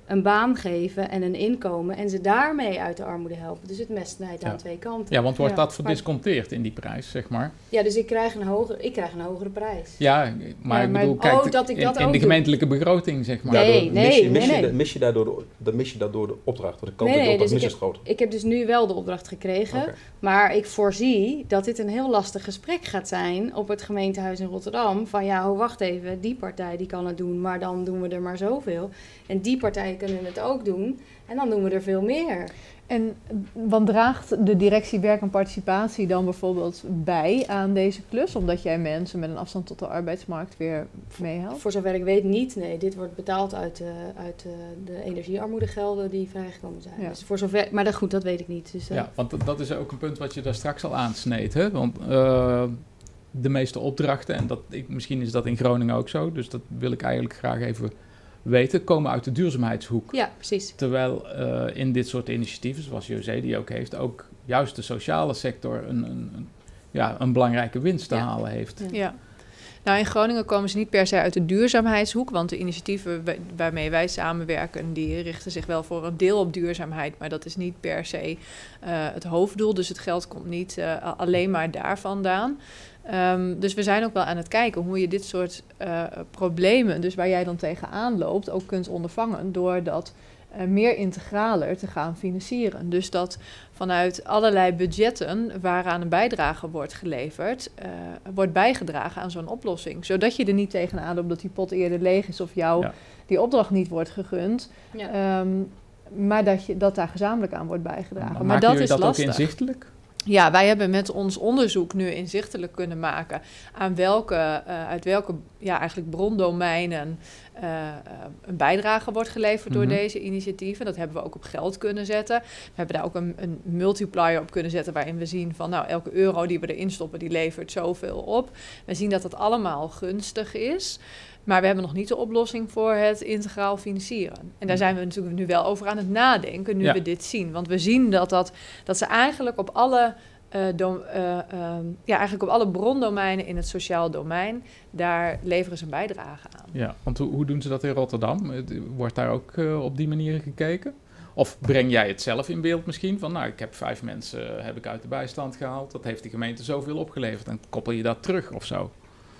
een baan geven en een inkomen en ze daarmee uit de armoede helpen. Dus het mes snijdt Ja. aan twee kanten. Ja, want wordt Ja. dat verdisconteerd in die prijs, zeg maar? Ja, dus ik krijg een hogere, ik krijg een hogere prijs. Ja, maar Ja, ik maar- bedoel, kijk, Oh, dat ik in, dat in ook de doe. gemeentelijke begroting, zeg maar. Nee, Daardoor nee, mis je, mis nee, je, nee. da- mis je daardoor de, dan mis je daardoor de opdracht. Want de kans Nee, dat je nee, opdracht dus mis ik is groter. Ik heb dus nu wel de opdracht gekregen, Oké. maar ik voorzie dat dit een heel lastig gesprek gaat zijn op het gemeentehuis in Rotterdam. Van ja, oh, wacht even, die partij die kan het doen, maar dan doen we er maar zoveel. En die partijen kunnen het ook doen en dan doen we er veel meer. En want draagt de directie werk en participatie dan bijvoorbeeld bij aan deze klus? Omdat jij mensen met een afstand tot de arbeidsmarkt weer meehelpt? Voor zover ik weet niet, nee, dit wordt betaald uit, de uit de, de energiearmoedegelden die vrijgekomen zijn. Ja. Dus voor zover, maar dat, goed, dat weet ik niet. Dus, eh, Ja, want dat- dat is ook een punt wat je daar straks al aansneed. Hè? Want uh, de meeste opdrachten, en dat, ik, misschien is dat in Groningen ook zo, dus dat wil ik eigenlijk graag even weten, komen uit de duurzaamheidshoek. ja, precies. Terwijl uh, in dit soort initiatieven, zoals José die ook heeft, ook juist de sociale sector een, een, een, ja, een belangrijke winst te Ja. halen heeft. Ja. Ja. Nou, in Groningen komen ze niet per se uit de duurzaamheidshoek, want de initiatieven wa- waarmee wij samenwerken, die richten zich wel voor een deel op duurzaamheid, maar dat is niet per se uh, het hoofddoel, dus het geld komt niet uh, alleen maar daar vandaan. Um, dus we zijn ook wel aan het kijken hoe je dit soort uh, problemen, dus waar jij dan tegenaan loopt, ook kunt ondervangen door dat uh, meer integraler te gaan financieren. Dus dat vanuit allerlei budgetten waaraan een bijdrage wordt geleverd, uh, wordt bijgedragen aan zo'n oplossing. Zodat je er niet tegenaan loopt dat die pot eerder leeg is of jou Ja. die opdracht niet wordt gegund. Ja. Um, maar dat, je, dat daar gezamenlijk aan wordt bijgedragen. Maar Maar, maken dat jullie is dat lastig. ook inzichtelijk? Ja, wij hebben met ons onderzoek nu inzichtelijk kunnen maken aan welke, uh, uit welke ja, eigenlijk brondomeinen uh, uh, een bijdrage wordt geleverd door Mm-hmm. deze initiatieven. Dat hebben we ook op geld kunnen zetten. We hebben daar ook een, een multiplier op kunnen zetten waarin we zien van nou, elke euro die we erin stoppen, die levert zoveel op. We zien dat dat allemaal gunstig is. Maar we hebben nog niet de oplossing voor het integraal financieren. En daar zijn we natuurlijk nu wel over aan het nadenken, nu Ja. we dit zien. Want we zien dat, dat, dat ze eigenlijk op alle, uh, dom, uh, uh, ja, eigenlijk op alle brondomeinen in het sociaal domein, daar leveren ze een bijdrage aan. Ja, want hoe, hoe doen ze dat in Rotterdam? Wordt daar ook uh, op die manier gekeken? Of breng jij het zelf in beeld misschien? Van nou, ik heb vijf mensen uh, heb ik uit de bijstand gehaald. Dat heeft de gemeente zoveel opgeleverd. En koppel je dat terug of zo?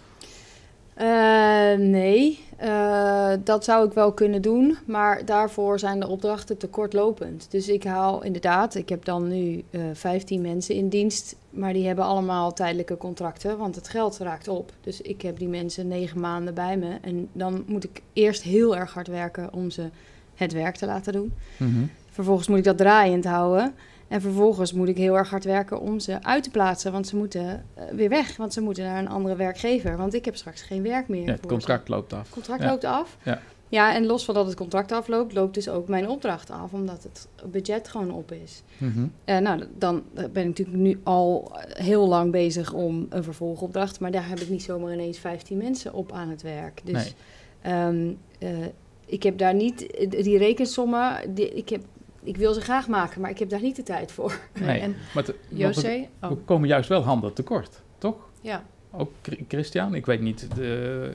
Uh, nee, uh, dat zou ik wel kunnen doen, maar daarvoor zijn de opdrachten te kortlopend. Dus ik haal inderdaad, ik heb dan nu uh, vijftien mensen in dienst, maar die hebben allemaal tijdelijke contracten, want het geld raakt op. Dus ik heb die mensen negen maanden bij me en dan moet ik eerst heel erg hard werken om ze het werk te laten doen. Mm-hmm. Vervolgens moet ik dat draaiend houden. En vervolgens moet ik heel erg hard werken om ze uit te plaatsen. Want ze moeten uh, weer weg. Want ze moeten naar een andere werkgever. Want ik heb straks geen werk meer. Ja, het voor contract ze. loopt af. Het contract Ja. loopt af. Ja. Ja, en los van dat het contract afloopt, loopt dus ook mijn opdracht af. Omdat het budget gewoon op is. Mm-hmm. Uh, nou, dan ben ik natuurlijk nu al heel lang bezig om een vervolgopdracht. Maar daar heb ik niet zomaar ineens vijftien mensen op aan het werk. Dus Nee. um, uh, ik heb daar niet die rekensommen. Die, ik heb Ik wil ze graag maken, maar ik heb daar niet de tijd voor. Nee, En maar te, want José? we, Oh, we komen juist wel handen tekort, toch? ja. Ook Chri- Christian, ik weet niet. De,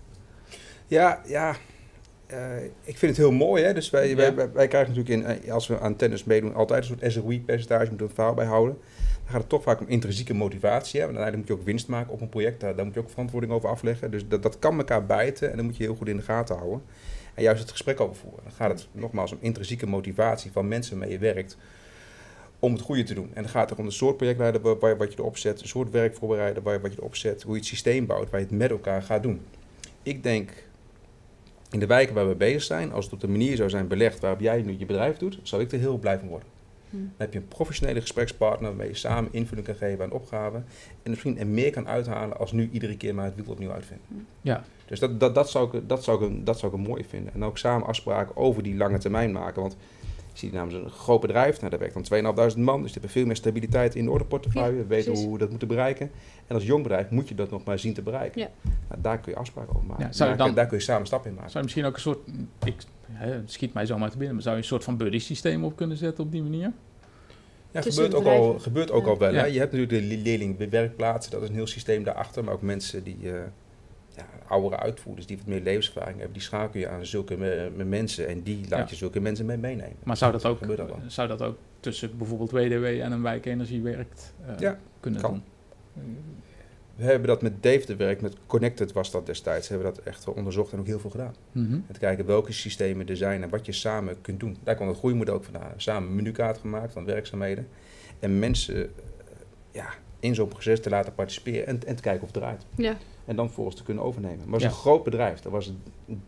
Ja, ja. Uh, ik vind het heel mooi. Hè? Dus wij, Ja. wij, wij, wij krijgen natuurlijk, in, als we aan tennis meedoen, altijd een soort S R O I-percentage, moeten we een verhaal bijhouden. Dan gaat het toch vaak om intrinsieke motivatie. Hè? Want uiteindelijk moet je ook winst maken op een project. Daar, daar moet je ook verantwoording over afleggen. Dus dat, dat kan elkaar bijten en dat moet je heel goed in de gaten houden. En juist het gesprek over voeren. Dan gaat het nogmaals om intrinsieke motivatie van mensen waarmee je werkt om het goede te doen. En dan gaat het om de soort projectleider waar, waar, wat je erop zet, een soort werkvoorbereider waar, wat je erop zet, hoe je het systeem bouwt, waar je het met elkaar gaat doen. Ik denk, in de wijken waar we bezig zijn, als het op de manier zou zijn belegd waarop jij nu je bedrijf doet, zou ik er heel blij van worden. Hm. Dan heb je een professionele gesprekspartner waarmee je samen invulling kan geven aan opgaven en misschien er meer kan uithalen als nu iedere keer maar het wiel opnieuw uitvinden. ja, Dus dat, dat, dat, zou ik, dat, zou ik, dat zou ik een mooi vinden. En ook samen afspraken over die lange termijn maken. Want je ziet namens een groot bedrijf, nou, daar werkt dan tweeduizend man, dus die hebben veel meer stabiliteit in de orderportefeuille. Ja, we weten precies. hoe we dat moeten bereiken. En als jong bedrijf moet je dat nog maar zien te bereiken. Ja. Nou, daar kun je afspraken over maken. Ja, zou je daar, dan- daar kun je samen stappen in maken. zou je misschien ook een soort, ik hè, schiet mij zomaar te binnen, maar zou je een soort van buddy systeem op kunnen zetten op die manier? Ja, tussen gebeurt ook, de al, bedrijven. gebeurt ook Ja. al wel. Hè? Ja. Je hebt natuurlijk de leerlingwerkplaatsen, dat is een heel systeem daarachter. Maar ook mensen die, uh, ja, oudere uitvoerders die wat meer levenservaring hebben, die schakel je aan zulke me, me mensen en die laat Ja. je zulke mensen mee meenemen. Maar zou dat, ook, gebeurt al wel. zou dat ook tussen bijvoorbeeld W D W en een wijkenergie werkt uh, Ja, kunnen kan. doen? We hebben dat met Dave werk, met Connected was dat destijds, hebben we dat echt wel onderzocht en ook heel veel gedaan. Mm-hmm. En te kijken welke systemen er zijn en wat je samen kunt doen. Daar kwam het groeimodel ook vandaan. Samen een menukaart gemaakt van werkzaamheden. En mensen uh, ja, in zo'n proces te laten participeren en, en te kijken of het draait. Ja. En dan volgens te kunnen overnemen. Maar het was Ja. een groot bedrijf. Dat was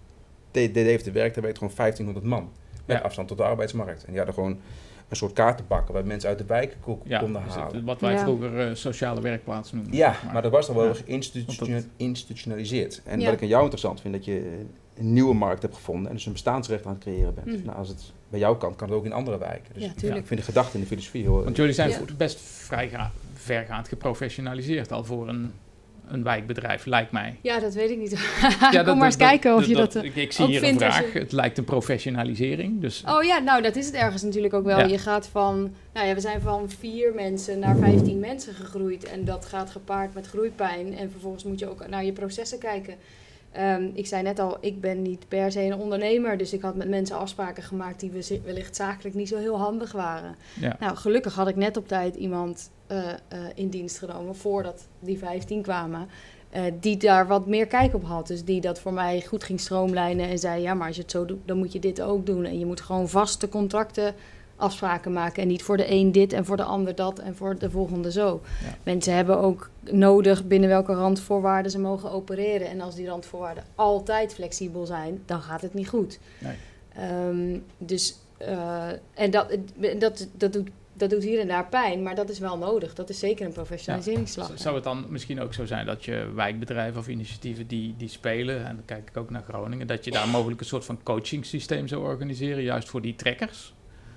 Dave de werk, daar werkte gewoon vijftienhonderd man. Met Ja. afstand tot de arbeidsmarkt. En die hadden gewoon een soort kaartenbakken waar mensen uit de wijk ko- Ja, konden dus halen. het- wat wij Ja. vroeger uh, sociale werkplaats noemden. Ja, zeg maar dat was dan wel Ja. geïnstitutionaliseerd. En Ja. wat ik aan jou interessant vind, dat je een nieuwe markt hebt gevonden en dus een bestaansrecht aan het creëren bent. Mm. Nou, als het bij jouw kant kan het ook in andere wijken. Dus Ja, ik tuurlijk. vind de gedachte en de filosofie heel... Want jullie zijn Ja. vo- best vrij ga- vergaand geprofessionaliseerd al voor een, een wijkbedrijf, lijkt mij. Ja, dat weet ik niet. Ja, Kom dat- maar eens dat- kijken of je dat... dat- eh, ik, ik zie ook hier een vindt als vraag. je- Het lijkt een professionalisering. Dus Oh ja, nou dat is het ergens natuurlijk ook wel. Ja. Je gaat van, nou ja, we zijn van vier mensen naar vijftien mensen gegroeid. En dat gaat gepaard met groeipijn. En vervolgens moet je ook naar je processen kijken. Um, ik zei net al, ik ben niet per se een ondernemer. Dus ik had met mensen afspraken gemaakt die we- wellicht zakelijk niet zo heel handig waren. ja. Nou, gelukkig had ik net op tijd iemand uh, uh, in dienst genomen voordat die vijftien kwamen. Uh, die daar wat meer kijk op had. Dus die dat voor mij goed ging stroomlijnen en zei... ja, maar als je het zo doet, dan moet je dit ook doen. En je moet gewoon vaste contracten afspraken maken. En niet voor de een dit en voor de ander dat en voor de volgende zo. Ja. Mensen hebben ook nodig binnen welke randvoorwaarden ze mogen opereren. En als die randvoorwaarden altijd flexibel zijn, dan gaat het niet goed. Nee. Um, dus, uh, en dat, dat, dat doet... Dat doet hier en daar pijn, maar dat is wel nodig. Dat is zeker een professionaliseringsslag. Z- Zou het dan misschien ook zo zijn dat je wijkbedrijven of initiatieven die, die spelen, en dan kijk ik ook naar Groningen, dat je daar mogelijk een soort van coaching systeem zou organiseren, juist voor die trekkers?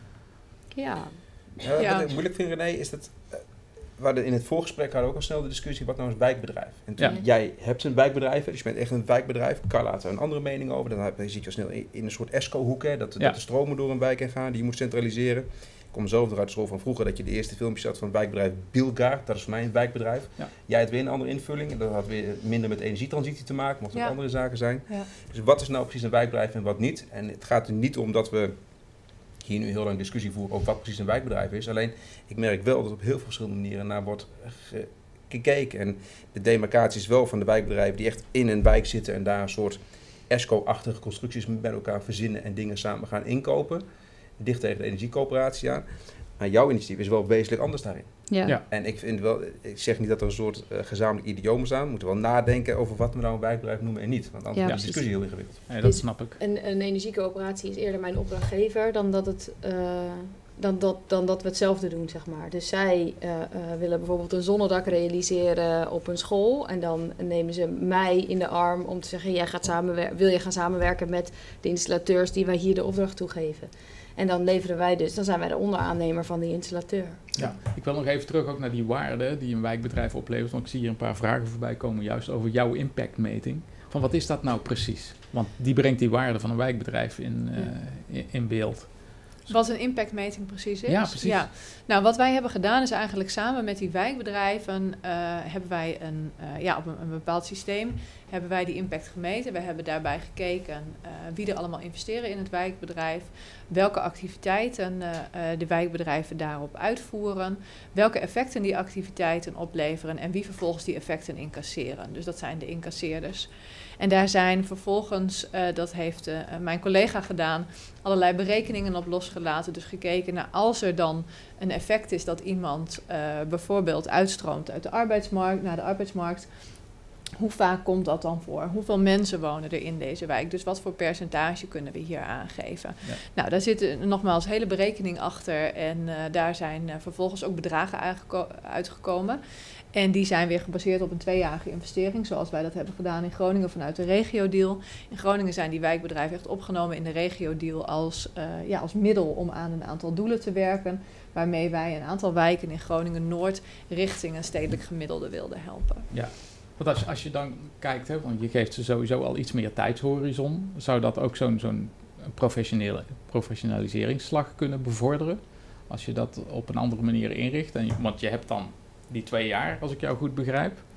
Ja. Ja, Ja. Wat ik moeilijk vind, René, is dat... Uh, we hadden in het voorgesprek hadden we ook al snel de discussie, wat nou is een wijkbedrijf? En toen, Ja. jij hebt een wijkbedrijf, dus je bent echt een wijkbedrijf. Carla had er een andere mening over. Dan heb- zit je al snel in, in een soort ESCO-hoek, hè, dat, Ja. dat de stromen door een wijk heen gaan, die je moet centraliseren. Ik kom zelf nog uit de school van vroeger, dat je de eerste filmpjes had van het wijkbedrijf Bielgaard. Dat is voor mij een wijkbedrijf. Ja. Jij had weer een andere invulling. En dat had weer minder met energietransitie te maken, mocht ook Ja. andere zaken zijn. Ja. Dus wat is nou precies een wijkbedrijf en wat niet? En het gaat er niet om dat we hier nu heel lang discussie voeren over wat precies een wijkbedrijf is. Alleen, ik merk wel dat op heel veel verschillende manieren naar wordt ge- gekeken. En de demarcatie is wel van de wijkbedrijven die echt in een wijk zitten en daar een soort ESCO-achtige constructies met elkaar verzinnen en dingen samen gaan inkopen. Dicht tegen de energiecoöperatie aan. Maar jouw initiatief is wel wezenlijk anders daarin. Ja. Ja. En ik vind wel, ik zeg niet dat er een soort uh, gezamenlijk idioom staan. We moeten wel nadenken over wat we nou een wijkbedrijf noemen en niet. Want anders Ja, wordt de precies. discussie heel ingewikkeld. Nee, dat Dus- snap ik. Een, een energiecoöperatie is eerder mijn opdrachtgever dan dat, het, uh, dan, dat, dan dat we hetzelfde doen, zeg maar. Dus zij uh, uh, willen bijvoorbeeld een zonnedak realiseren op een school. En dan nemen ze mij in de arm om te zeggen, jij gaat samenwer- wil je gaan samenwerken met de installateurs die wij hier de opdracht toegeven. En dan leveren wij dus, dan zijn wij de onderaannemer van die installateur. Ja, ik wil nog even terug ook naar die waarde die een wijkbedrijf oplevert. Want ik zie hier een paar vragen voorbij komen juist over jouw impactmeting. Van wat is dat nou precies? Want die brengt die waarde van een wijkbedrijf in, uh, in, in beeld. Wat een impactmeting precies is. Ja, precies. Ja. Nou, wat wij hebben gedaan is eigenlijk samen met die wijkbedrijven uh, hebben wij een, uh, ja, op een, een bepaald systeem hebben wij die impact gemeten. We hebben daarbij gekeken uh, wie er allemaal investeren in het wijkbedrijf, welke activiteiten uh, uh, de wijkbedrijven daarop uitvoeren, welke effecten die activiteiten opleveren en wie vervolgens die effecten incasseren. Dus dat zijn de incasseerders. En daar zijn vervolgens, uh, dat heeft uh, mijn collega gedaan, allerlei berekeningen op losgelaten. Dus gekeken naar als er dan een effect is dat iemand uh, bijvoorbeeld uitstroomt uit de arbeidsmarkt naar de arbeidsmarkt. Hoe vaak komt dat dan voor? Hoeveel mensen wonen er in deze wijk? Dus wat voor percentage kunnen we hier aangeven? Ja. Nou, daar zit uh, nogmaals hele berekening achter. En uh, daar zijn uh, vervolgens ook bedragen aangeko- uitgekomen. En die zijn weer gebaseerd op een tweejarige investering, zoals wij dat hebben gedaan in Groningen vanuit de regio-deal. In Groningen zijn die wijkbedrijven echt opgenomen in de regio-deal als, uh, ja, als middel om aan een aantal doelen te werken, waarmee wij een aantal wijken in Groningen-Noord richting een stedelijk gemiddelde wilden helpen. Ja, want als, als je dan kijkt, hè, want je geeft ze sowieso al iets meer tijdshorizon, zou dat ook zo'n, zo'n professionele professionaliseringsslag kunnen bevorderen? Als je dat op een andere manier inricht. En je, want je hebt dan die twee jaar, als ik jou goed begrijp.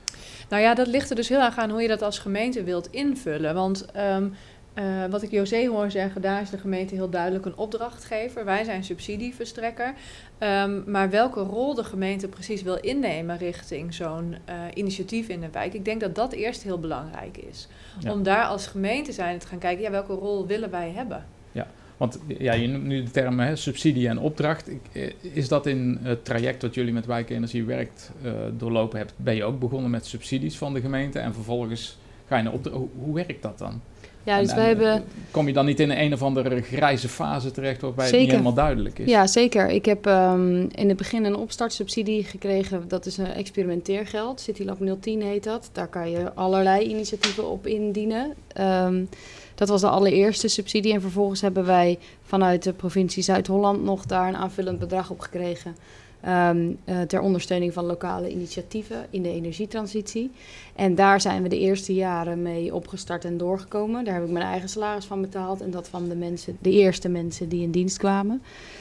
Nou ja, dat ligt er dus heel erg aan hoe je dat als gemeente wilt invullen. Want um, uh, wat ik José hoor zeggen, daar is de gemeente heel duidelijk een opdrachtgever. Wij zijn subsidieverstrekker. Um, maar welke rol de gemeente precies wil innemen richting zo'n uh, initiatief in de wijk, ik denk dat dat eerst heel belangrijk is. Ja. Om daar als gemeente zijn te gaan kijken, ja, welke rol willen wij hebben? Ja. Want ja, je noemt nu de termen hè, subsidie en opdracht. Ik, is dat in het traject wat jullie met Wijkenergie werkt uh, doorlopen hebt, ben je ook begonnen met subsidies van de gemeente en vervolgens ga je naar opdracht. Hoe, hoe werkt dat dan? Ja, dus en, wij en, hebben... Kom je dan niet in een, een of andere grijze fase terecht waarbij Zeker. het niet helemaal duidelijk is? Ja, zeker. Ik heb um, in het begin een opstartsubsidie gekregen. Dat is een experimenteergeld. CityLab nul tien heet dat. Daar kan je allerlei initiatieven op indienen. Um, dat was de allereerste subsidie. En vervolgens hebben wij vanuit de provincie Zuid-Holland nog daar een aanvullend bedrag op gekregen. Um, uh, ter ondersteuning van lokale initiatieven in de energietransitie. En daar zijn we de eerste jaren mee opgestart en doorgekomen. Daar heb ik mijn eigen salaris van betaald en dat van de mensen, de eerste mensen die in dienst kwamen.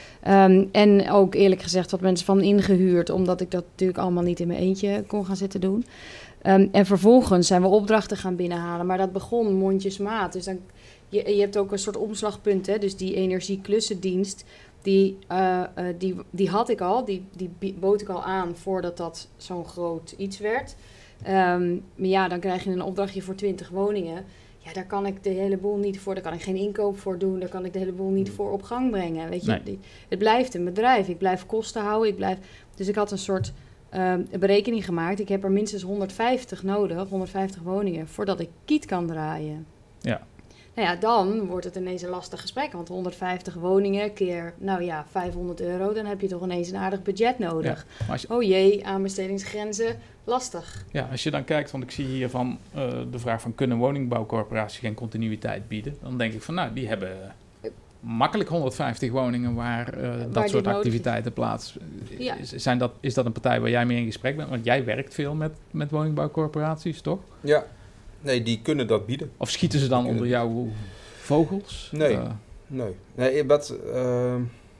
Um, en ook eerlijk gezegd wat mensen van ingehuurd, omdat ik dat natuurlijk allemaal niet in mijn eentje kon gaan zitten doen. Um, en vervolgens zijn we opdrachten gaan binnenhalen, maar dat begon mondjesmaat. Dus dan, je, je hebt ook een soort omslagpunt, hè? Dus die energieklussendienst. Die, uh, uh, die, die had ik al, die, die bood ik al aan voordat dat zo'n groot iets werd. Um, maar ja, dan krijg je een opdrachtje voor twintig woningen. Ja, daar kan ik de hele boel niet voor, daar kan ik geen inkoop voor doen, daar kan ik de hele boel niet voor op gang brengen. Weet je, nee. die, het blijft een bedrijf, ik blijf kosten houden, ik blijf... Dus ik had een soort um, berekening gemaakt, ik heb er minstens honderdvijftig nodig, honderdvijftig woningen, voordat ik kiet kan draaien. Ja. Nou ja, dan wordt het ineens een lastig gesprek. Want honderdvijftig woningen keer, nou ja, vijfhonderd euro... dan heb je toch ineens een aardig budget nodig. Ja, je... Oh jee, aanbestedingsgrenzen, lastig. Ja, als je dan kijkt, want ik zie hier van uh, de vraag van... kunnen woningbouwcorporaties geen continuïteit bieden? Dan denk ik van, nou, die hebben makkelijk honderdvijftig woningen... waar, uh, waar dat soort activiteiten plaats. Ja. Zijn dat, is dat een partij waar jij mee in gesprek bent? Want jij werkt veel met, met woningbouwcorporaties, toch? Ja. Nee, die kunnen dat bieden. Of schieten ze dan die onder jouw vogels? Nee, uh. nee. Nee, wat, uh,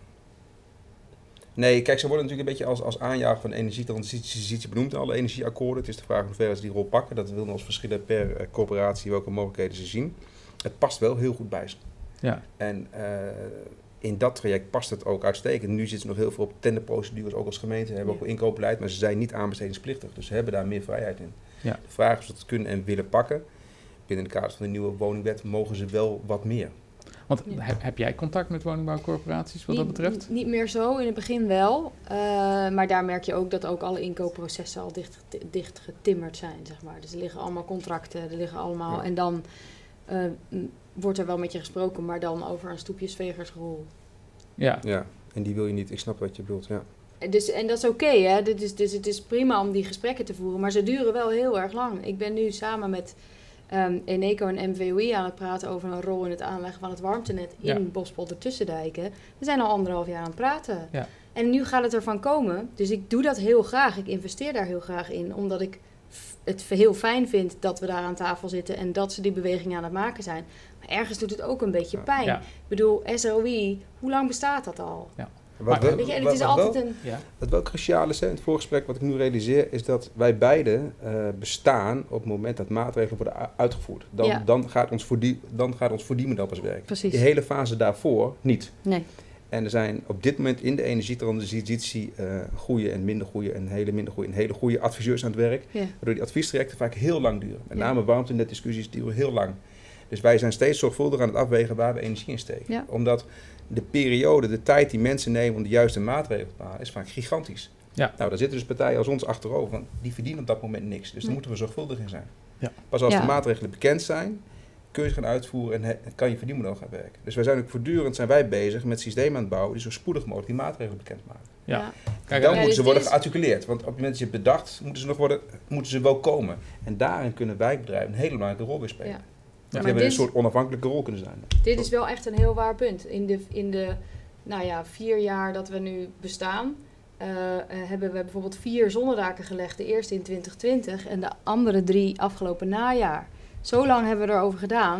nee, kijk, ze worden natuurlijk een beetje als, als aanjager van energietransitie benoemd in alle energieakkoorden. Het is de vraag in hoeverre ze die rol pakken. Dat wil ons verschillen per uh, corporatie welke mogelijkheden ze zien. Het past wel heel goed bij ze. Ja. En uh, in dat traject past het ook uitstekend. Nu zitten ze nog heel veel op tenderprocedures, ook als gemeente. Ze hebben ook inkoopbeleid, maar ze zijn niet aanbestedingsplichtig. Dus ze hebben daar meer vrijheid in. Ja. De vraag is of ze dat kunnen en willen pakken. Binnen de kaders van de nieuwe woningwet mogen ze wel wat meer. Want ja. heb, heb jij contact met woningbouwcorporaties wat niet, dat betreft? Niet meer zo, in het begin wel. Uh, maar daar merk je ook dat ook alle inkoopprocessen al dicht, dicht getimmerd zijn, zeg maar. Dus er liggen allemaal contracten, er liggen allemaal... Ja. En dan uh, wordt er wel met je gesproken, maar dan over een stoepjesvegersrol. Ja. Ja, en die wil je niet. Ik snap wat je bedoelt, ja. Dus, en dat is oké, okay, hè. Dus, dus het is prima om die gesprekken te voeren, maar ze duren wel heel erg lang. Ik ben nu samen met um, Eneco en M V O I aan het praten over een rol in het aanleggen van het warmtenet in ja. Bospolder Tussendijken. We zijn al anderhalf jaar aan het praten. Ja. En nu gaat het ervan komen, dus ik doe dat heel graag. Ik investeer daar heel graag in, omdat ik f- het heel fijn vind dat we daar aan tafel zitten en dat ze die beweging aan het maken zijn. Maar ergens doet het ook een beetje pijn. Ja. Ik bedoel, S O I, hoe lang bestaat dat al? Ja. Wat, wel, weet je, en het is wat, altijd wel, een... Ja. Wat wel cruciaal is, hè, in het voorgesprek wat ik nu realiseer, is dat wij beide uh, bestaan op het moment dat maatregelen worden uitgevoerd. Dan, ja. dan, gaat, ons voor die, dan gaat ons verdienmodel pas werken. Precies. De hele fase daarvoor niet. Nee. En er zijn op dit moment in de energietransitie uh, goede en minder goede en hele minder goede en hele goede adviseurs aan het werk. Ja. Waardoor die adviestrajecten vaak heel lang duren. Met name ja. warmtenetdiscussies duren heel lang. Dus wij zijn steeds zorgvuldig aan het afwegen waar we energie in steken. Ja. Omdat de periode, de tijd die mensen nemen om de juiste maatregelen te halen, is vaak gigantisch. Ja. Nou, daar zitten dus partijen als ons achterover, want die verdienen op dat moment niks. Dus daar nee. moeten we zorgvuldig in zijn. Ja. Pas als ja. de maatregelen bekend zijn, kun je ze gaan uitvoeren en he, kan je verdienmodel gaan werken. Dus wij zijn ook voortdurend zijn wij bezig met systemen aan het bouwen die zo spoedig mogelijk die maatregelen bekendmaken. Ja. Ja. Kijk, dan ja, moeten ze worden is... gearticuleerd, want op het moment dat je het bedacht, moeten ze nog worden, moeten ze wel komen. En daarin kunnen wijkbedrijven een hele belangrijke rol weer spelen. Ja. Ja, die hebben dit, een soort onafhankelijke rol kunnen zijn. Dit is wel echt een heel waar punt. In de, in de nou ja, vier jaar dat we nu bestaan, uh, uh, hebben we bijvoorbeeld vier zonnedaken gelegd. De eerste in twintig twintig en de andere drie afgelopen najaar. Zo lang hebben we erover gedaan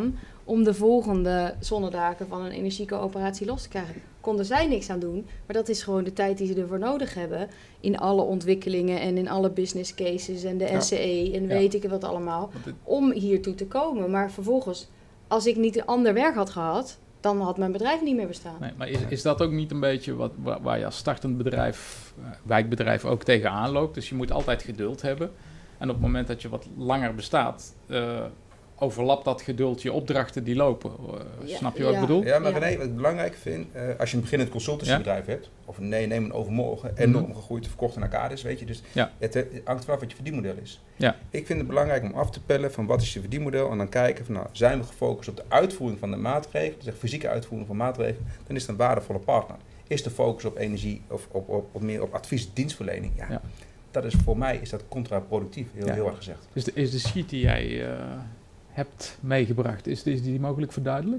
om de volgende zonnedaken van een energiecoöperatie los te krijgen. Konden zij niks aan doen, maar dat is gewoon de tijd die ze ervoor nodig hebben in alle ontwikkelingen en in alle business cases en de Ja. R C E en Ja. weet ik wat allemaal, Want het- om hiertoe te komen. Maar vervolgens, als ik niet een ander werk had gehad, dan had mijn bedrijf niet meer bestaan. Nee, maar is, is dat ook niet een beetje wat, waar, waar je als startend bedrijf, uh, wijkbedrijf ook tegenaan loopt? Dus je moet altijd geduld hebben. En op het moment dat je wat langer bestaat, uh, overlapt dat geduld je opdrachten die lopen. Uh, Ja, snap je wat ja. ik bedoel? Ja, maar Ja. René, wat ik belangrijk vind, uh, als je een beginnend consultancybedrijf hebt, of nee, neem een overmorgen, enorm Mhm. gegroeid, verkocht aan Arcadis, weet je, dus Ja. het, het hangt vanaf wat je verdienmodel is. Ja. Ik vind het belangrijk om af te pellen van wat is je verdienmodel en dan kijken van nou, zijn we gefocust op de uitvoering van de maatregelen, dus de fysieke uitvoering van maatregelen, dan is het een waardevolle partner. Is de focus op energie of op, op, op meer op advies, dienstverlening, ja, Ja. dat is voor mij is dat contraproductief, heel, Ja. heel erg gezegd. Dus de, is de sheet die jij uh, hebt meegebracht, is, is die mogelijk verduidelijk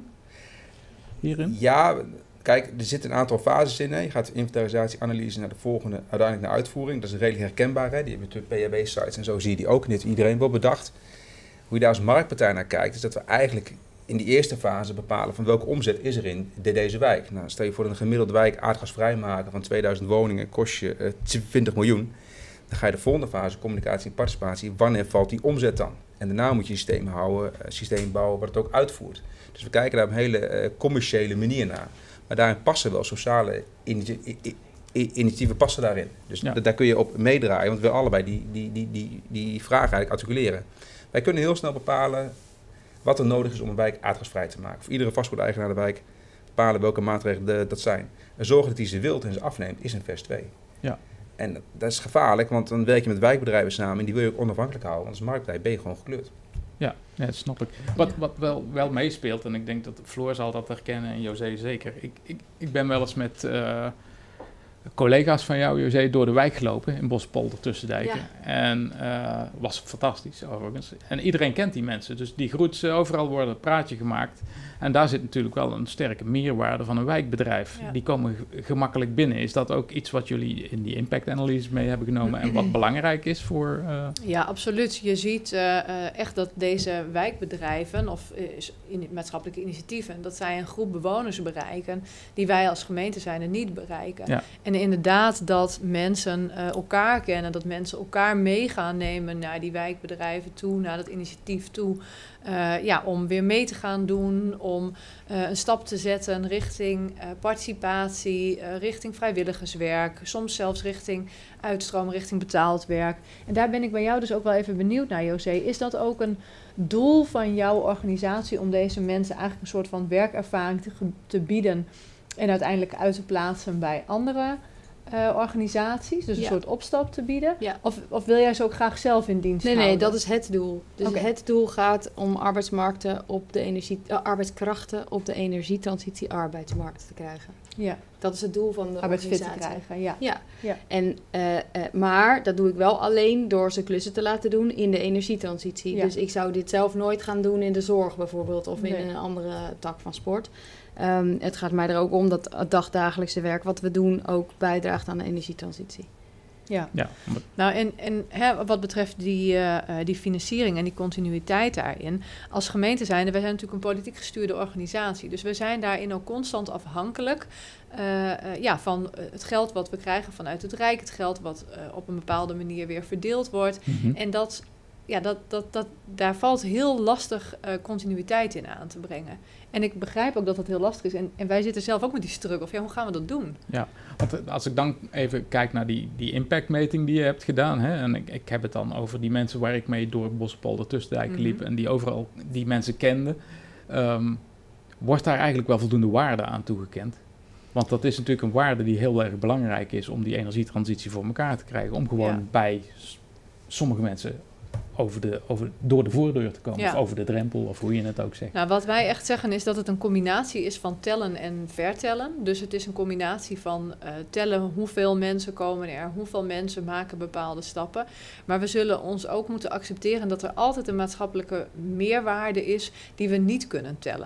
hierin? Ja, kijk, er zitten een aantal fases in. Hè. Je gaat inventarisatie, analyse naar de volgende, uiteindelijk naar uitvoering. Dat is redelijk herkenbaar. Hè. Die hebben natuurlijk P H B-sites en zo zie je die ook. En dit heeft iedereen wel bedacht. Hoe je daar als marktpartij naar kijkt, is dat we eigenlijk in die eerste fase bepalen van welke omzet is er in de, deze wijk. Nou, stel je voor dat een gemiddelde wijk aardgasvrij maken van tweeduizend woningen kost je uh, twintig miljoen. Dan ga je de volgende fase, communicatie en participatie, wanneer valt die omzet dan? En daarna moet je een systeem houden, een systeem bouwen wat het ook uitvoert. Dus we kijken daar op een hele uh, commerciële manier naar. Maar daarin passen wel sociale initi- i- i- initiatieven passen daarin. Dus Ja. d- daar kun je op meedraaien, want we willen allebei die, die, die, die, die vraag eigenlijk articuleren. Wij kunnen heel snel bepalen wat er nodig is om een wijk aardgasvrij te maken. Voor iedere vastgoedeigenaar in de wijk bepalen welke maatregelen de, dat zijn. En zorgen dat hij ze wilt en ze afneemt, is een vers twee. Ja. En dat is gevaarlijk, want dan werk je met wijkbedrijven samen en die wil je ook onafhankelijk houden. Want als marktpartij ben je gewoon gekleurd. Ja, ja, dat snap ik. Wat, wat wel, wel meespeelt, en ik denk dat Floor zal dat herkennen en José zeker. Ik, ik, ik ben wel eens met uh, collega's van jou, José, door de wijk gelopen in Bospolder, Tussendijken. Ja. En uh, was fantastisch overigens. En iedereen kent die mensen, dus die groet ze, overal wordt een praatje gemaakt. En daar zit natuurlijk wel een sterke meerwaarde van een wijkbedrijf. Ja. Die komen g- gemakkelijk binnen. Is dat ook iets wat jullie in die impact-analyse mee hebben genomen en wat belangrijk is voor... Uh... Ja, absoluut. Je ziet uh, uh, echt dat deze wijkbedrijven of uh, in maatschappelijke initiatieven, dat zij een groep bewoners bereiken die wij als gemeente zijn er niet bereiken. Ja. En inderdaad dat mensen uh, elkaar kennen, dat mensen elkaar mee gaan nemen naar die wijkbedrijven toe, naar dat initiatief toe. Uh, ja, om weer mee te gaan doen, om uh, een stap te zetten richting uh, participatie, uh, richting vrijwilligerswerk, soms zelfs richting uitstroom, richting betaald werk. En daar ben ik bij jou dus ook wel even benieuwd naar, José. Is dat ook een doel van jouw organisatie om deze mensen eigenlijk een soort van werkervaring te, te bieden en uiteindelijk uit te plaatsen bij andere uh, organisaties? Dus een Ja. soort opstap te bieden? Ja. Of, of wil jij ze ook graag zelf in dienst Nee, houden? nee, dat is het doel. Dus Oké. het doel gaat om arbeidsmarkten op de energie, uh, arbeidskrachten op de energietransitie arbeidsmarkt te krijgen. Ja, Dat is het doel van de arbeidsfit te organisatie. krijgen, ja. Ja, Ja. En, uh, uh, maar dat doe ik wel alleen door ze klussen te laten doen in de energietransitie. Ja. Dus ik zou dit zelf nooit gaan doen in de zorg bijvoorbeeld of Nee. in een andere tak van sport. Um, het gaat mij er ook om dat het dagdagelijkse werk wat we doen ook bijdraagt aan de energietransitie. Ja. Ja, maar- Nou, en, en hè, wat betreft die, uh, uh, die financiering en die continuïteit daarin, als gemeente zijnde, wij zijn natuurlijk een politiek gestuurde organisatie, dus we zijn daarin ook constant afhankelijk uh, uh, ja, van uh, het geld wat we krijgen vanuit het Rijk, het geld wat uh, op een bepaalde manier weer verdeeld wordt. Mhm. En dat, ja, dat, dat, dat, daar valt heel lastig uh, continuïteit in aan te brengen. En ik begrijp ook dat dat heel lastig is. En, en wij zitten zelf ook met die struggle. Of ja, hoe gaan we dat doen? Ja, want eh, als ik dan even kijk naar die, die impactmeting die je hebt gedaan, hè, en ik, ik heb het dan over die mensen waar ik mee door Bospolder Tussendijken Mhm. liep en die overal die mensen kenden, um, wordt daar eigenlijk wel voldoende waarde aan toegekend? Want dat is natuurlijk een waarde die heel erg belangrijk is om die energietransitie voor elkaar te krijgen, om gewoon Ja. bij s- sommige mensen over de, over, door de voordeur te komen, Ja. of over de drempel, of hoe je het ook zegt. Nou, wat wij echt zeggen is dat het een combinatie is van tellen en vertellen. Dus het is een combinatie van uh, tellen hoeveel mensen komen er, hoeveel mensen maken bepaalde stappen. Maar we zullen ons ook moeten accepteren dat er altijd een maatschappelijke meerwaarde is die we niet kunnen tellen.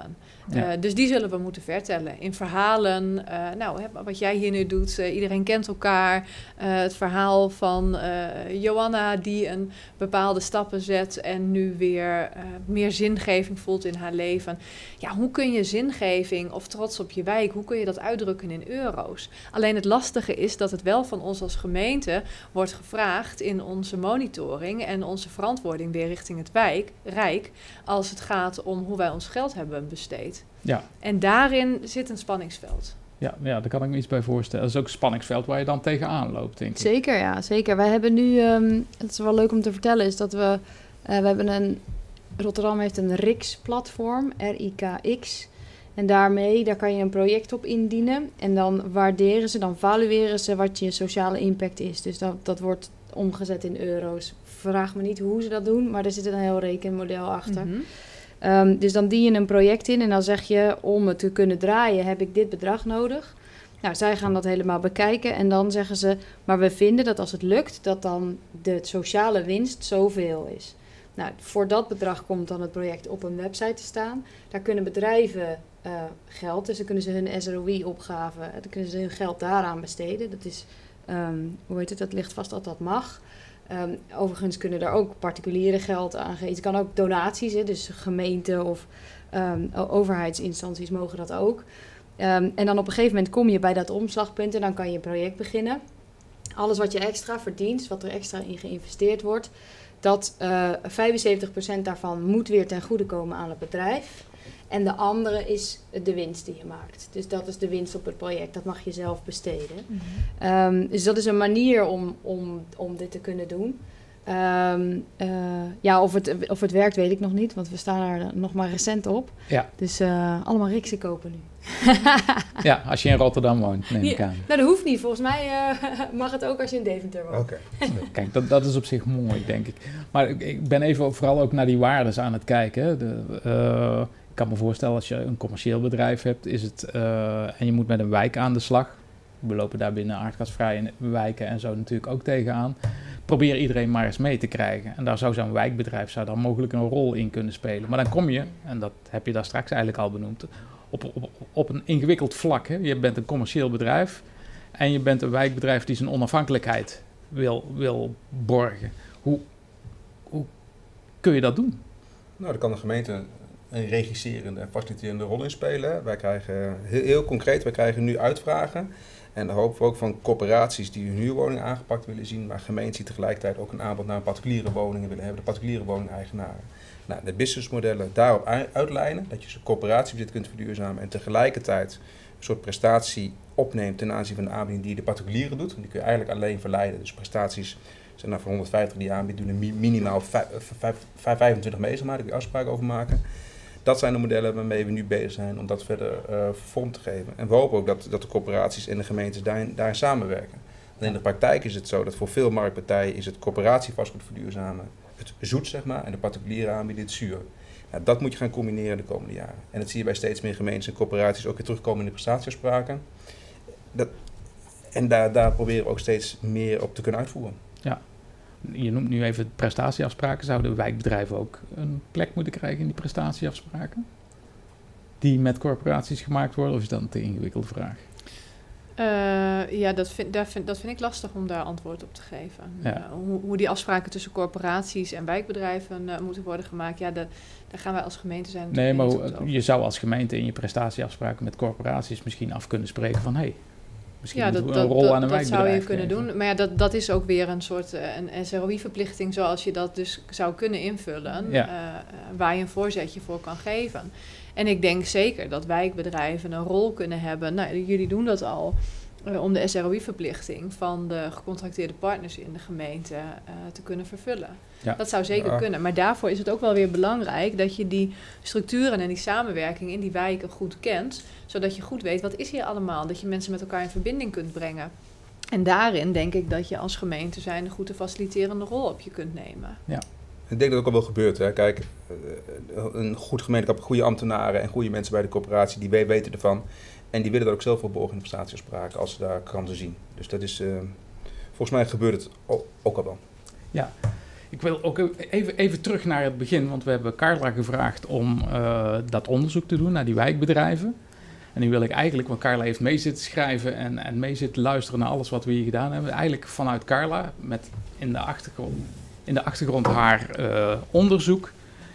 Ja. Uh, dus die zullen we moeten vertellen in verhalen. Uh, nou, hè, wat jij hier nu doet, uh, iedereen kent elkaar. Uh, het verhaal van uh, Johanna die een bepaalde stappen zet en nu weer uh, meer zingeving voelt in haar leven. Ja, hoe kun je zingeving of trots op je wijk, hoe kun je dat uitdrukken in euro's? Alleen het lastige is dat het wel van ons als gemeente wordt gevraagd in onze monitoring en onze verantwoording weer richting het wijk, Rijk, als het gaat om hoe wij ons geld hebben besteed. Ja. En daarin zit een spanningsveld. Ja, ja, daar kan ik me iets bij voorstellen. Dat is ook een spanningsveld waar je dan tegenaan loopt, denk ik. Zeker, ja, zeker. Wij hebben nu, um, het is wel leuk om te vertellen, is dat we, uh, we hebben een, Rotterdam heeft een R I X-platform, R I K X. En daarmee, daar kan je een project op indienen. En dan waarderen ze, dan valueren ze wat je sociale impact is. Dus dat, dat wordt omgezet in euro's. Vraag me niet hoe ze dat doen, maar er zit een heel rekenmodel achter. Mm-hmm. Um, dus dan dien je een project in en dan zeg je, om het te kunnen draaien heb ik dit bedrag nodig. Nou, zij gaan dat helemaal bekijken en dan zeggen ze, maar we vinden dat als het lukt, dat dan de sociale winst zoveel is. Nou, voor dat bedrag komt dan het project op een website te staan. Daar kunnen bedrijven uh, geld, dus dan kunnen ze hun S R O I-opgave, dan kunnen ze hun geld daaraan besteden. Dat is, um, hoe heet het, dat ligt vast dat dat mag. Um, overigens kunnen er ook particuliere geld aan geven. Het kan ook donaties, hè, dus gemeenten of um, overheidsinstanties mogen dat ook. Um, en dan op een gegeven moment kom je bij dat omslagpunt en dan kan je een project beginnen. Alles wat je extra verdient, wat er extra in geïnvesteerd wordt, dat uh, vijfenzeventig procent daarvan moet weer ten goede komen aan het bedrijf. En de andere is de winst die je maakt. Dus dat is de winst op het project. Dat mag je zelf besteden. Mm-hmm. Um, dus dat is een manier om, om, om dit te kunnen doen. Um, uh, ja, of het, of het werkt weet ik nog niet. Want we staan er nog maar recent op. Ja. Dus uh, allemaal riksen kopen nu. Ja, als je in Rotterdam woont, neem ik ja, aan. Nou, dat hoeft niet. Volgens mij uh, mag het ook als je in Deventer woont. Oké. Okay. Kijk, dat, dat is op zich mooi, denk ik. Maar ik, ik ben even vooral ook naar die waardes aan het kijken. De, uh, ik kan me voorstellen, als je een commercieel bedrijf hebt, is het, uh, en je moet met een wijk aan de slag. We lopen daar binnen aardgasvrije wijken en zo natuurlijk ook tegenaan. Probeer iedereen maar eens mee te krijgen. En daar zou zo'n wijkbedrijf zou dan mogelijk een rol in kunnen spelen. Maar dan kom je, en dat heb je daar straks eigenlijk al benoemd, op, op, op een ingewikkeld vlak. Hè. Je bent een commercieel bedrijf en je bent een wijkbedrijf die zijn onafhankelijkheid wil, wil borgen. Hoe, hoe kun je dat doen? Nou, dan kan de gemeente een regisserende en faciliterende rol in spelen. Wij krijgen heel, heel concreet, wij krijgen nu uitvragen. En dan hopen we ook van corporaties die hun huurwoningen aangepakt willen zien, maar gemeenten die tegelijkertijd ook een aanbod naar particuliere woningen willen hebben, de particuliere woningeigenaren. Nou, de businessmodellen daarop uitlijnen, dat je zo'n coöperatiebezit kunt verduurzamen en tegelijkertijd een soort prestatie opneemt ten aanzien van de aanbieding die de particuliere doet. Want die kun je eigenlijk alleen verleiden. Dus prestaties zijn nou voor honderdvijftig die aanbieden, doen er minimaal vijfentwintig meestal, daar kun je afspraken over maken. Dat zijn de modellen waarmee we nu bezig zijn om dat verder uh, vorm te geven. En we hopen ook dat, dat de corporaties en de gemeentes daarin, daarin samenwerken. Want in de praktijk is het zo dat voor veel marktpartijen is het coöperatievastgoed verduurzamen het zoet, zeg maar, en de particuliere aanbieden het zuur. Nou, dat moet je gaan combineren de komende jaren. En dat zie je bij steeds meer gemeentes en corporaties ook weer terugkomen in de prestatieafspraken. Dat, en daar, daar proberen we ook steeds meer op te kunnen uitvoeren. Ja. Je noemt nu even prestatieafspraken. Zouden wijkbedrijven ook een plek moeten krijgen in die prestatieafspraken? Die met corporaties gemaakt worden, of is dat een te ingewikkelde vraag? Uh, ja, dat vind, daar vind, dat vind ik lastig om daar antwoord op te geven. Ja. Uh, hoe, hoe die afspraken tussen corporaties en wijkbedrijven uh, moeten worden gemaakt, ja, de, daar gaan wij als gemeente zijn. Nee, maar hoe, je zou als gemeente in je prestatieafspraken met corporaties misschien af kunnen spreken van, hé, hey, misschien ja, moeten dat, we een dat, rol dat, aan een dat wijkbedrijf zou je kunnen geven. doen. Maar ja, dat, dat is ook weer een soort uh, een S R O I-verplichting zoals je dat dus zou kunnen invullen. Ja. Uh, waar je een voorzetje voor kan geven. En ik denk zeker dat wijkbedrijven een rol kunnen hebben. Nou, jullie doen dat al. Uh, om de S R O I-verplichting van de gecontracteerde partners in de gemeente uh, te kunnen vervullen. Ja. Dat zou zeker Ja. kunnen. Maar daarvoor is het ook wel weer belangrijk dat je die structuren en die samenwerking in die wijken goed kent. Zodat je goed weet wat is hier allemaal. Dat je mensen met elkaar in verbinding kunt brengen. En daarin denk ik dat je als gemeente zijn een goede faciliterende rol op je kunt nemen. Ja. Ik denk dat het ook al wel gebeurt. Hè. Kijk, een goed gemeenschap, goede ambtenaren en goede mensen bij de corporatie, die weten ervan. En die willen dat ook zelf wel borgen in de prestatieafspraken als ze daar kansen zien. Dus dat is, uh, volgens mij gebeurt het ook al wel. Ja, Ik wil ook even, even terug naar het begin, want we hebben Carla gevraagd om uh, dat onderzoek te doen naar die wijkbedrijven. En nu wil ik eigenlijk, want Carla heeft mee zitten schrijven en, en mee zitten luisteren naar alles wat we hier gedaan hebben. Eigenlijk vanuit Carla, met in de achtergrond, in de achtergrond haar uh, onderzoek.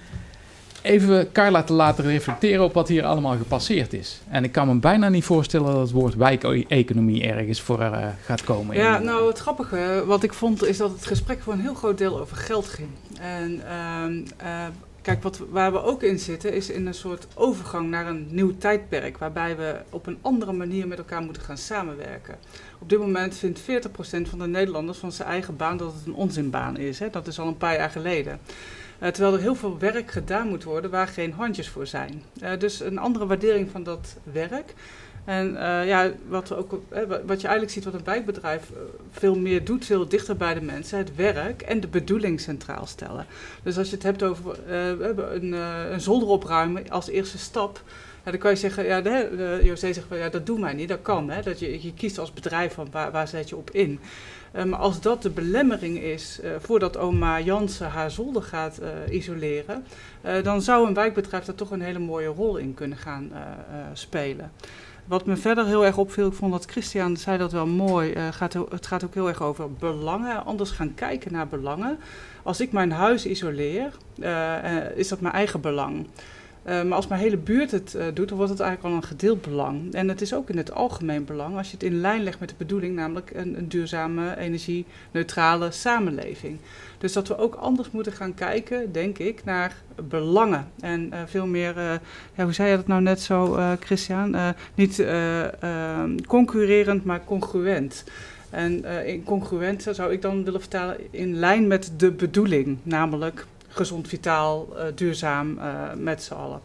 Even Carla te laten reflecteren op wat hier allemaal gepasseerd is. En ik kan me bijna niet voorstellen dat het woord wijkeconomie ergens voor uh, gaat komen. Ja, nou het grappige wat ik vond is dat het gesprek voor een heel groot deel over geld ging. En uh, uh, kijk, wat, waar we ook in zitten is in een soort overgang naar een nieuw tijdperk. Waarbij we op een andere manier met elkaar moeten gaan samenwerken. Op dit moment vindt veertig procent van de Nederlanders van zijn eigen baan dat het een onzinbaan is. Hè? Dat is al een paar jaar geleden. Uh, terwijl er heel veel werk gedaan moet worden waar geen handjes voor zijn. Uh, dus een andere waardering van dat werk. En uh, ja, wat, we ook, uh, wat je eigenlijk ziet wat een wijkbedrijf uh, veel meer doet, veel dichter bij de mensen, het werk en de bedoeling centraal stellen. Dus als je het hebt over uh, een, uh, een zolder opruimen als eerste stap, ja, dan kan je zeggen, ja, de, de, José zegt, ja, dat doe mij niet, dat kan. Hè, dat je, je kiest als bedrijf van waar, waar zet je op in. Uh, maar als dat de belemmering is uh, voordat oma Jansen haar zolder gaat uh, isoleren, uh, dan zou een wijkbedrijf daar toch een hele mooie rol in kunnen gaan uh, uh, spelen. Wat me verder heel erg opviel, ik vond dat Christian zei dat wel mooi, uh, gaat, het gaat ook heel erg over belangen, anders gaan kijken naar belangen. Als ik mijn huis isoleer, uh, uh, is dat mijn eigen belang. Uh, maar als mijn hele buurt het uh, doet, dan wordt het eigenlijk al een gedeeld belang. En het is ook in het algemeen belang als je het in lijn legt met de bedoeling, namelijk een, een duurzame, energie-neutrale samenleving. Dus dat we ook anders moeten gaan kijken, denk ik, naar belangen. En uh, veel meer, uh, ja, hoe zei je dat nou net zo, uh, Christian? Uh, niet uh, uh, concurrerend, maar congruent. En uh, in congruent zou ik dan willen vertalen in lijn met de bedoeling, namelijk gezond, vitaal, uh, duurzaam uh, met z'n allen.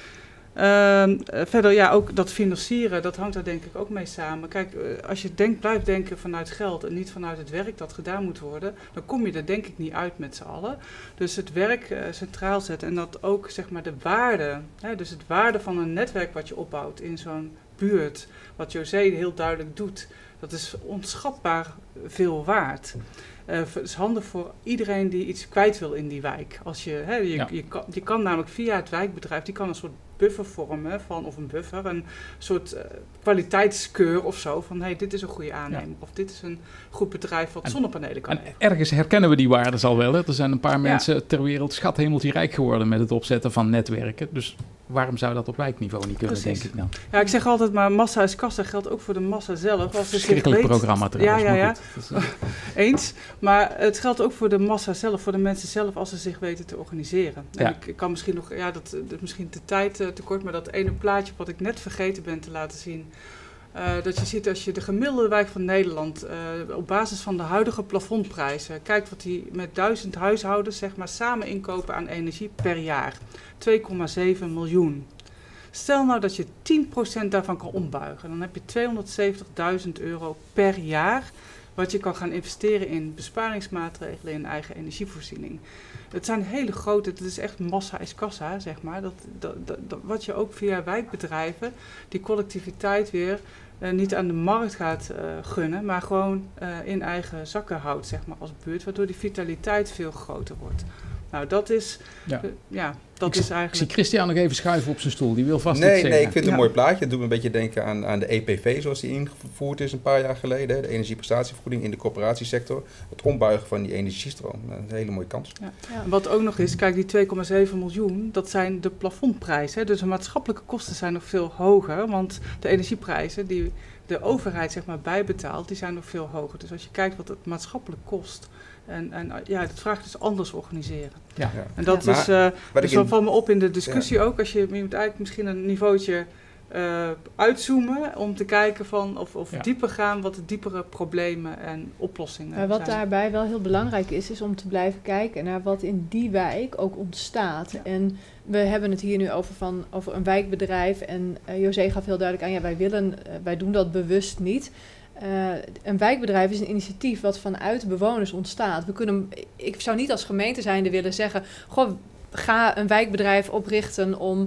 Uh, verder, ja, ook dat financieren, dat hangt daar denk ik ook mee samen. Kijk, uh, als je denkt, blijft denken vanuit geld en niet vanuit het werk dat gedaan moet worden, dan kom je er denk ik niet uit met z'n allen. Dus het werk uh, centraal zetten en dat ook, zeg maar, de waarde, hè, dus het waarde van een netwerk wat je opbouwt in zo'n buurt, wat José heel duidelijk doet, dat is onschatbaar veel waard. Uh, het is handig voor iedereen die iets kwijt wil in die wijk. Als je, hè, je, ja. je, kan, je kan namelijk via het wijkbedrijf, die kan een soort buffer vormen, van, of een buffer, een soort uh, kwaliteitskeur of zo, van hey, dit is een goede aannemer, ja. Of dit is een goed bedrijf wat en, zonnepanelen kan. En ergens herkennen we die waarden al wel. Hè? Er zijn een paar ja. mensen ter wereld schathemeltje rijk geworden met het opzetten van netwerken. Dus waarom zou dat op wijkniveau niet kunnen, Precies. denk ik nou? Ja, ik zeg altijd maar, massa is kassa, geldt ook voor de massa zelf. Als Schrikkelijk programma trouwens. Ja, ja, ja. Eens. Maar het geldt ook voor de massa zelf, voor de mensen zelf, als ze zich weten te organiseren. En ja. ik, ik kan misschien nog, ja, dat, dat misschien de tijd uh, tekort, maar dat ene plaatje wat ik net vergeten ben te laten zien. Uh, dat je ziet als je de gemiddelde wijk van Nederland uh, op basis van de huidige plafondprijzen kijkt wat die met duizend huishoudens zeg maar samen inkopen aan energie per jaar. twee komma zeven miljoen. Stel nou dat je tien procent daarvan kan ombuigen. Dan heb je tweehonderdzeventigduizend euro per jaar wat je kan gaan investeren in besparingsmaatregelen in eigen energievoorziening. Het zijn hele grote, het is echt massa is kassa, zeg maar. Dat, dat, dat, dat, wat je ook via wijkbedrijven, die collectiviteit weer uh, niet aan de markt gaat uh, gunnen, maar gewoon uh, in eigen zakken houdt, zeg maar, als buurt, waardoor die vitaliteit veel groter wordt. Nou, dat is, ja, uh, ja dat ik is zie, eigenlijk... Ik zie Christian nog even schuiven op zijn stoel, die wil vast nee, iets zeggen. Nee, ik vind het ja. een mooi plaatje. Het doet me een beetje denken aan, aan de E P V zoals die ingevoerd is een paar jaar geleden. Hè, de energieprestatievergoeding in de corporatiesector. Het ombuigen van die energiestroom. Een hele mooie kans. Ja. Ja. Wat ook nog is, kijk, die twee komma zeven miljoen, dat zijn de plafondprijzen. Dus de maatschappelijke kosten zijn nog veel hoger, want de energieprijzen die de overheid zeg maar bijbetaalt, die zijn nog veel hoger. Dus als je kijkt wat het maatschappelijk kost, en, en ja, dat vraagt dus anders organiseren. Ja. Ja. En dat ja. is, uh, dus dat valt me op in de discussie ja. ook, als je, je moet eigenlijk misschien een niveautje uh, uitzoomen om te kijken van of, of ja. dieper gaan wat de diepere problemen en oplossingen maar wat zijn. Daarbij wel heel belangrijk is, is om te blijven kijken naar wat in die wijk ook ontstaat. Ja. En we hebben het hier nu over, van, over een wijkbedrijf en uh, José gaf heel duidelijk aan, ja, wij willen, uh, wij doen dat bewust niet. Uh, een wijkbedrijf is een initiatief wat vanuit bewoners ontstaat. We kunnen, ik zou niet als gemeente zijnde willen zeggen, goh, ga een wijkbedrijf oprichten om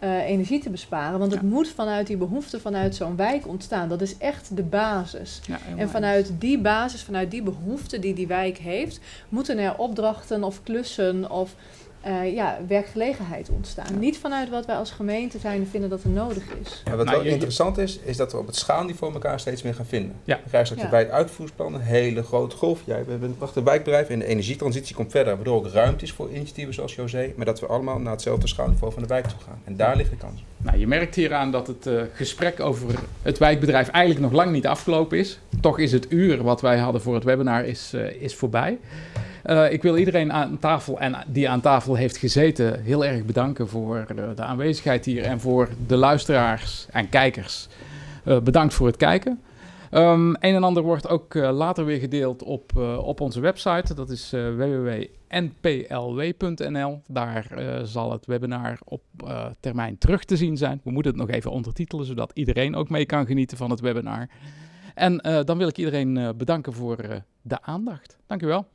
uh, energie te besparen. Want het Ja. moet vanuit die behoefte vanuit zo'n wijk ontstaan. Dat is echt de basis. Ja, En vanuit die basis, vanuit die behoefte die die wijk heeft, moeten er opdrachten of klussen of uh, ja, werkgelegenheid ontstaan. Ja. niet vanuit wat wij als gemeente zijn vinden dat er nodig is. Ja, wat Nou, wel je- interessant is, is dat we op het schaalniveau elkaar steeds meer gaan vinden. Ja. We krijgen straks Ja. de wijkuitvoeringsplannen, een hele grote golf. Ja, we hebben een prachtig wijkbedrijf en de energietransitie komt verder, waardoor ook ruimte is voor initiatieven zoals José, maar dat we allemaal naar hetzelfde schaalniveau van de wijk toe gaan. En daar ligt de kans. Nou, je merkt hieraan dat het uh, gesprek over het wijkbedrijf eigenlijk nog lang niet afgelopen is. Toch is het uur wat wij hadden voor het webinar is, uh, is voorbij. Uh, ik wil iedereen aan tafel en die aan tafel heeft gezeten heel erg bedanken voor uh, de aanwezigheid hier en voor de luisteraars en kijkers. Uh, bedankt voor het kijken. Um, een en ander wordt ook uh, later weer gedeeld op, uh, op onze website. Dat is uh, w w w punt n p l w punt n l. Daar uh, zal het webinar op uh, termijn terug te zien zijn. We moeten het nog even ondertitelen, zodat iedereen ook mee kan genieten van het webinar. En uh, dan wil ik iedereen uh, bedanken voor uh, de aandacht. Dank u wel.